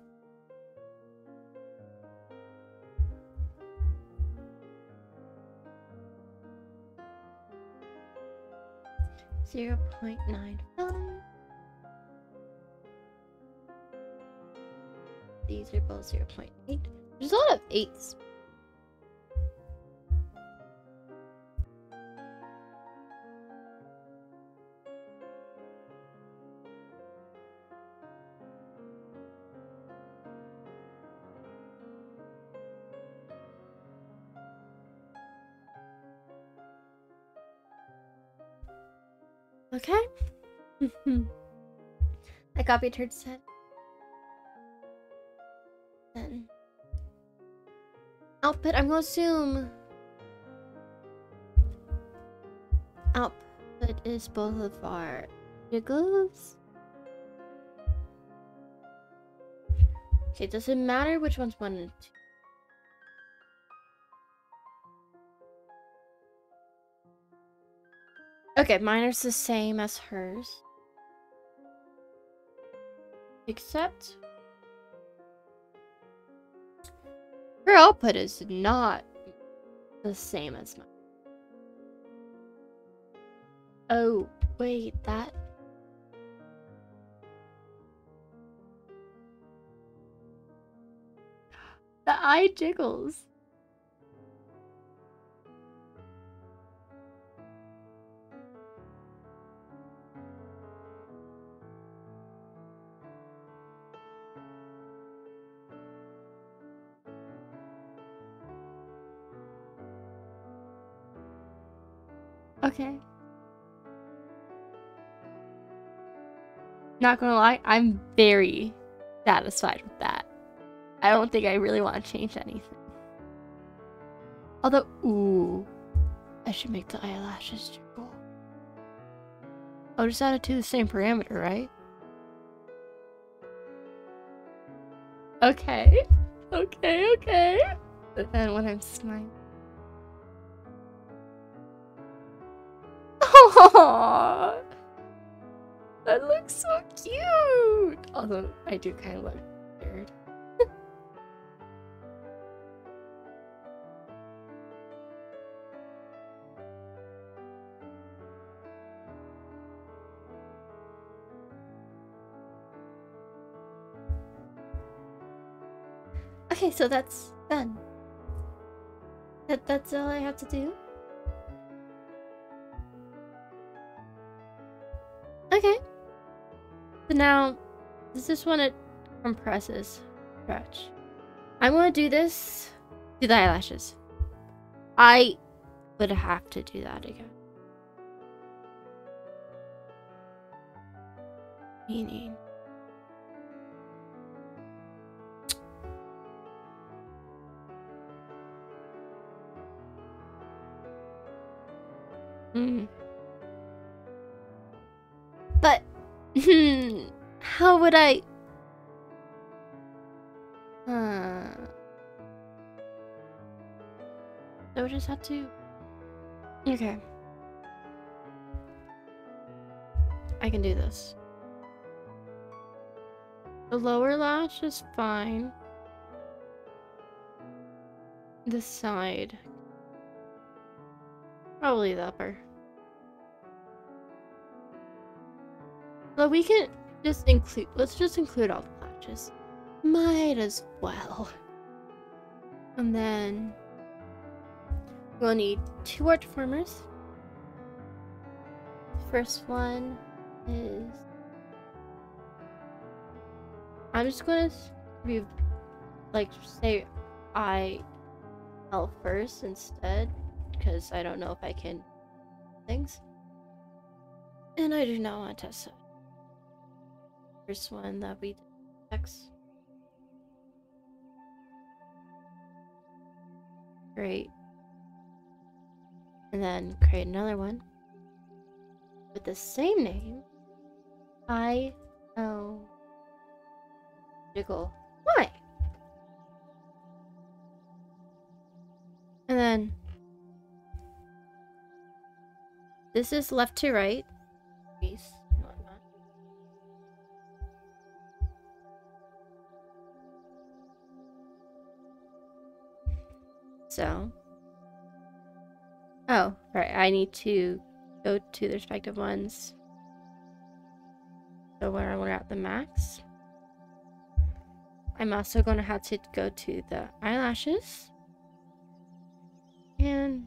zero point nine five. These are both zero point eight. There's a lot of eights. Okay. I copied her set. Then output, I'm gonna assume output is both of our jiggles. Okay, does it matter which one's one and two? Okay, mine is the same as hers. Except her output is not the same as mine. Oh, wait, that... The eye jiggles. Okay. Not gonna lie, I'm very satisfied with that. I don't think I really want to change anything. Although, ooh, I should make the eyelashes jiggle. I'll just add it to the same parameter, right? Okay. Okay, okay. But then when I'm smiling. Aww. That looks so cute! Although, I do kind of look weird. Okay, so that's done. That, that's all I have to do? Okay. So now, this is when it compresses. Stretch. I'm gonna do this. Do the eyelashes. I would have to do that again. Meaning. Mm. But how would I? Uh, I would just have to. Okay. I can do this. The lower lash is fine. The side. Probably the upper. But we can just include, let's just include all the lashes. Might as well. And then we'll need two more deformers. First one is, I'm just gonna be like say I L first instead, because I don't know if I can things, and I do not want to test it. First one that we did X. Great. And then create another one with the same name. I L Jiggle. Why? And then this is left to right. Piece. So, oh, right, I need to go to the respective ones. So where we're at the max. I'm also going to have to go to the eyelashes. And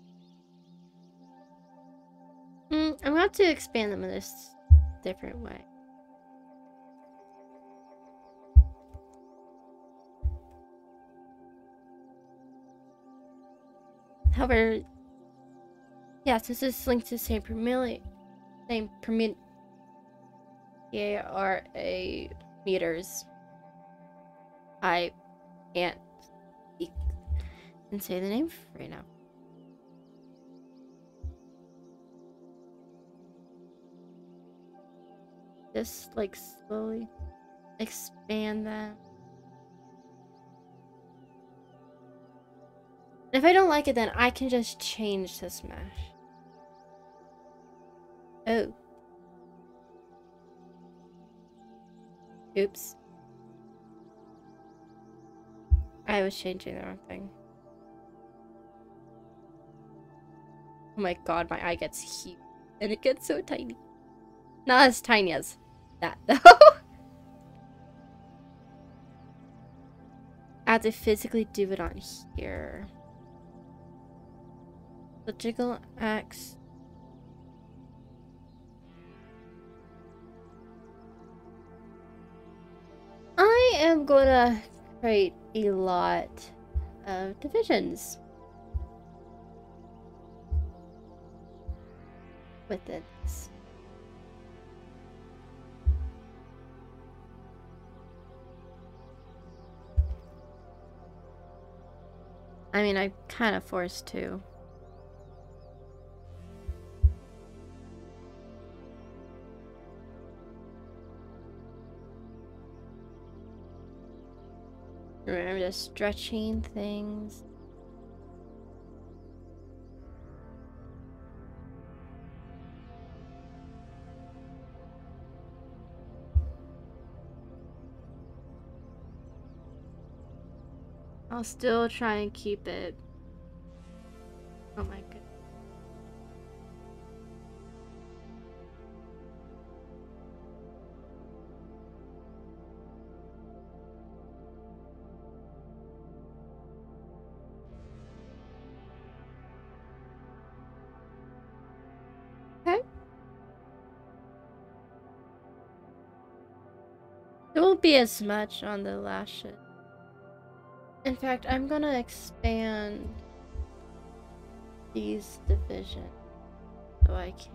mm, I'm going to have to expand them in this different way. However, yes, this is linked to the same per million, same per minute, A R A meters. I can't speak and say the name right now. Just like slowly expand that. If I don't like it, then I can just change this mesh. Oh. Oops. I was changing the wrong thing. Oh my god, my eye gets huge. And it gets so tiny. Not as tiny as that, though. I have to physically do it on here. The jiggle X. I am gonna create a lot of divisions with this. I mean, I'm kind of forced to. Remember just stretching things. I'll still try and keep it. Oh my goodness. Okay. There won't be as much on the lashes. In fact, I'm gonna expand these divisions so I can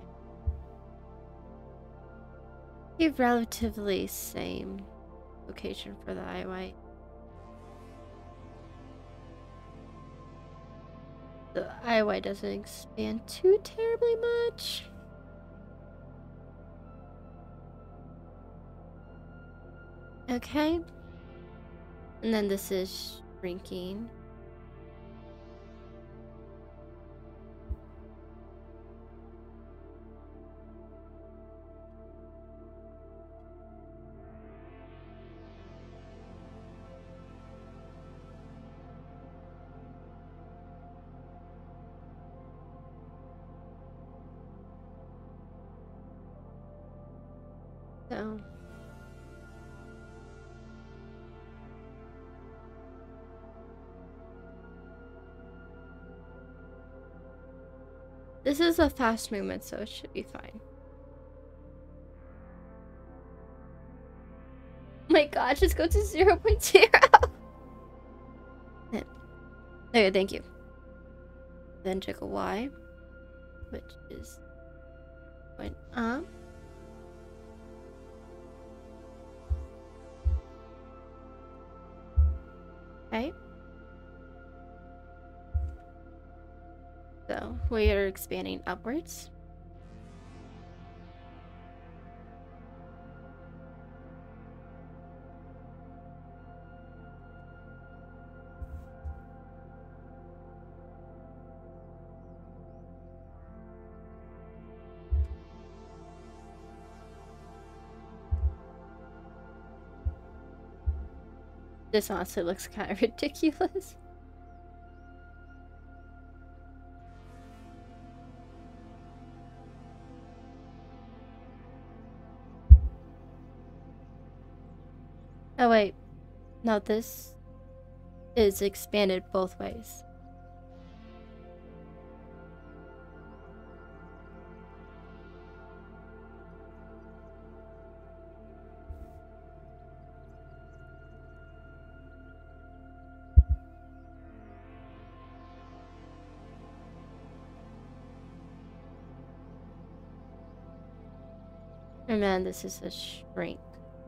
keep relatively same location for the eye white. The I Y doesn't expand too terribly much. Okay. And then this is shrinking. So this is a fast movement, so it should be fine. Oh my god, just go to zero point zero. Okay, thank you. Then check a Y, which is going up. Okay. So we are expanding upwards. This honestly looks kind of ridiculous. Oh wait, no, this is expanded both ways. And then this is a shrink.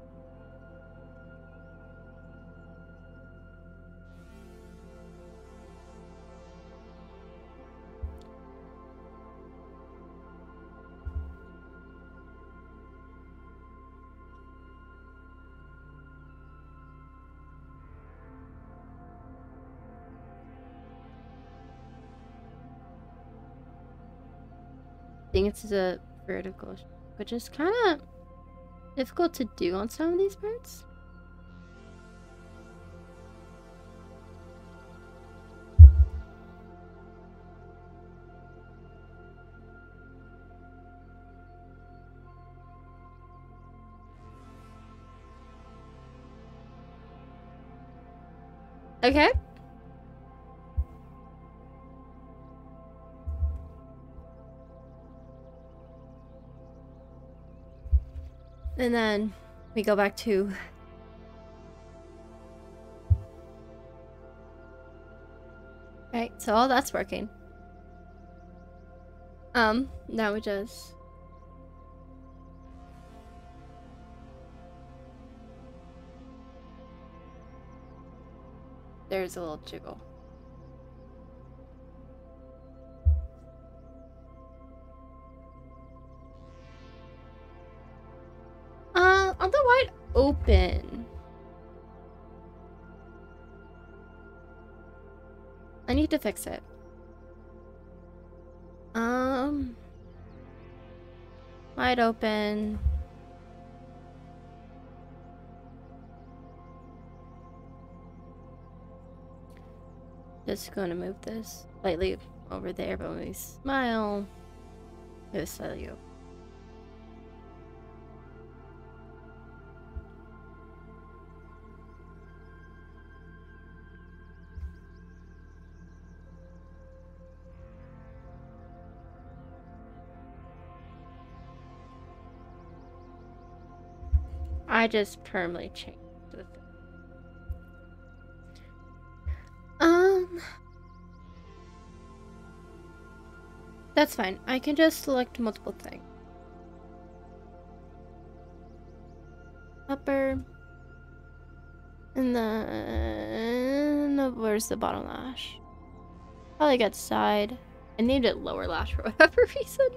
I think it's a vertical, which is kind of difficult to do on some of these birds. Okay. And then we go back to right, so all that's working. Um, now we just there's a little jiggle. Uh, on the wide open. I need to fix it. Um, wide open. Just going to move this slightly over there, but when we smile, move it slightly over. I just permanently changed the thing. Um, that's fine. I can just select multiple things. Upper. And then where's the bottom lash? Probably got side. I named it lower lash for whatever reason.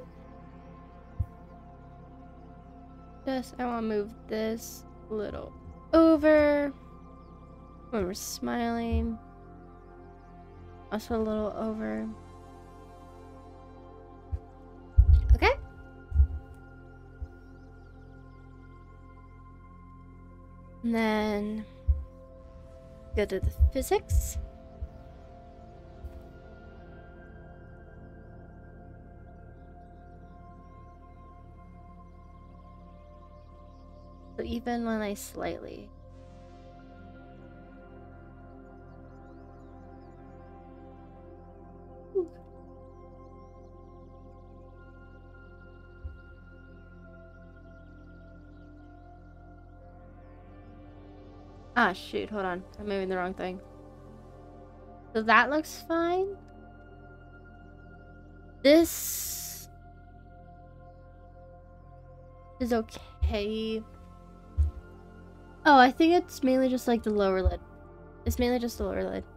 Just, I want to move this a little over. When we're smiling. Also a little over. Okay. And then go to the physics. So even when I slightly Ah, shoot, hold on. I'm moving the wrong thing. So that looks fine. This is okay. Oh, I think it's mainly just like the lower lid. It's mainly just the lower lid.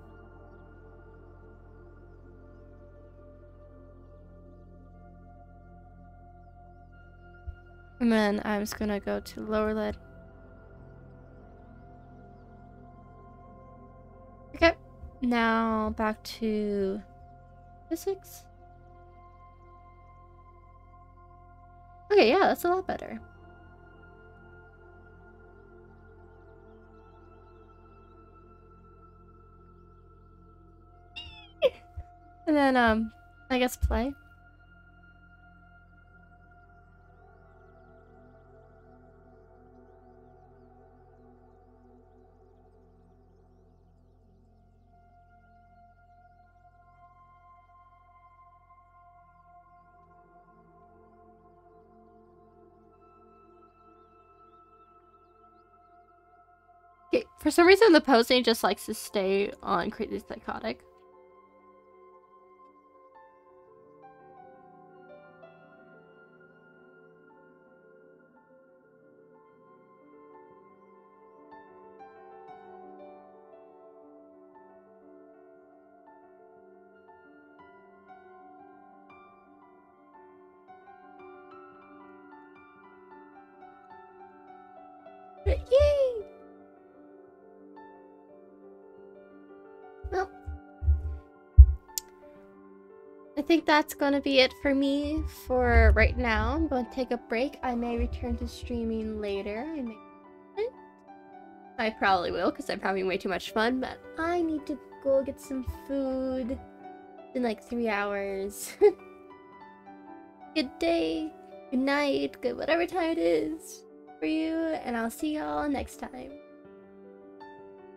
And then I'm just gonna go to lower lid. Okay, now back to physics. Okay, yeah, that's a lot better. And then, um, I guess play. Okay, for some reason the posing just likes to stay on Crazy Psychotic. Yay! Well, I think that's gonna be it for me for right now. I'm going to take a break. I may return to streaming later. I may. I probably will because I'm having way too much fun, but I need to go get some food in like three hours. Good day, good night, good whatever time it is for you, and I'll see y'all next time.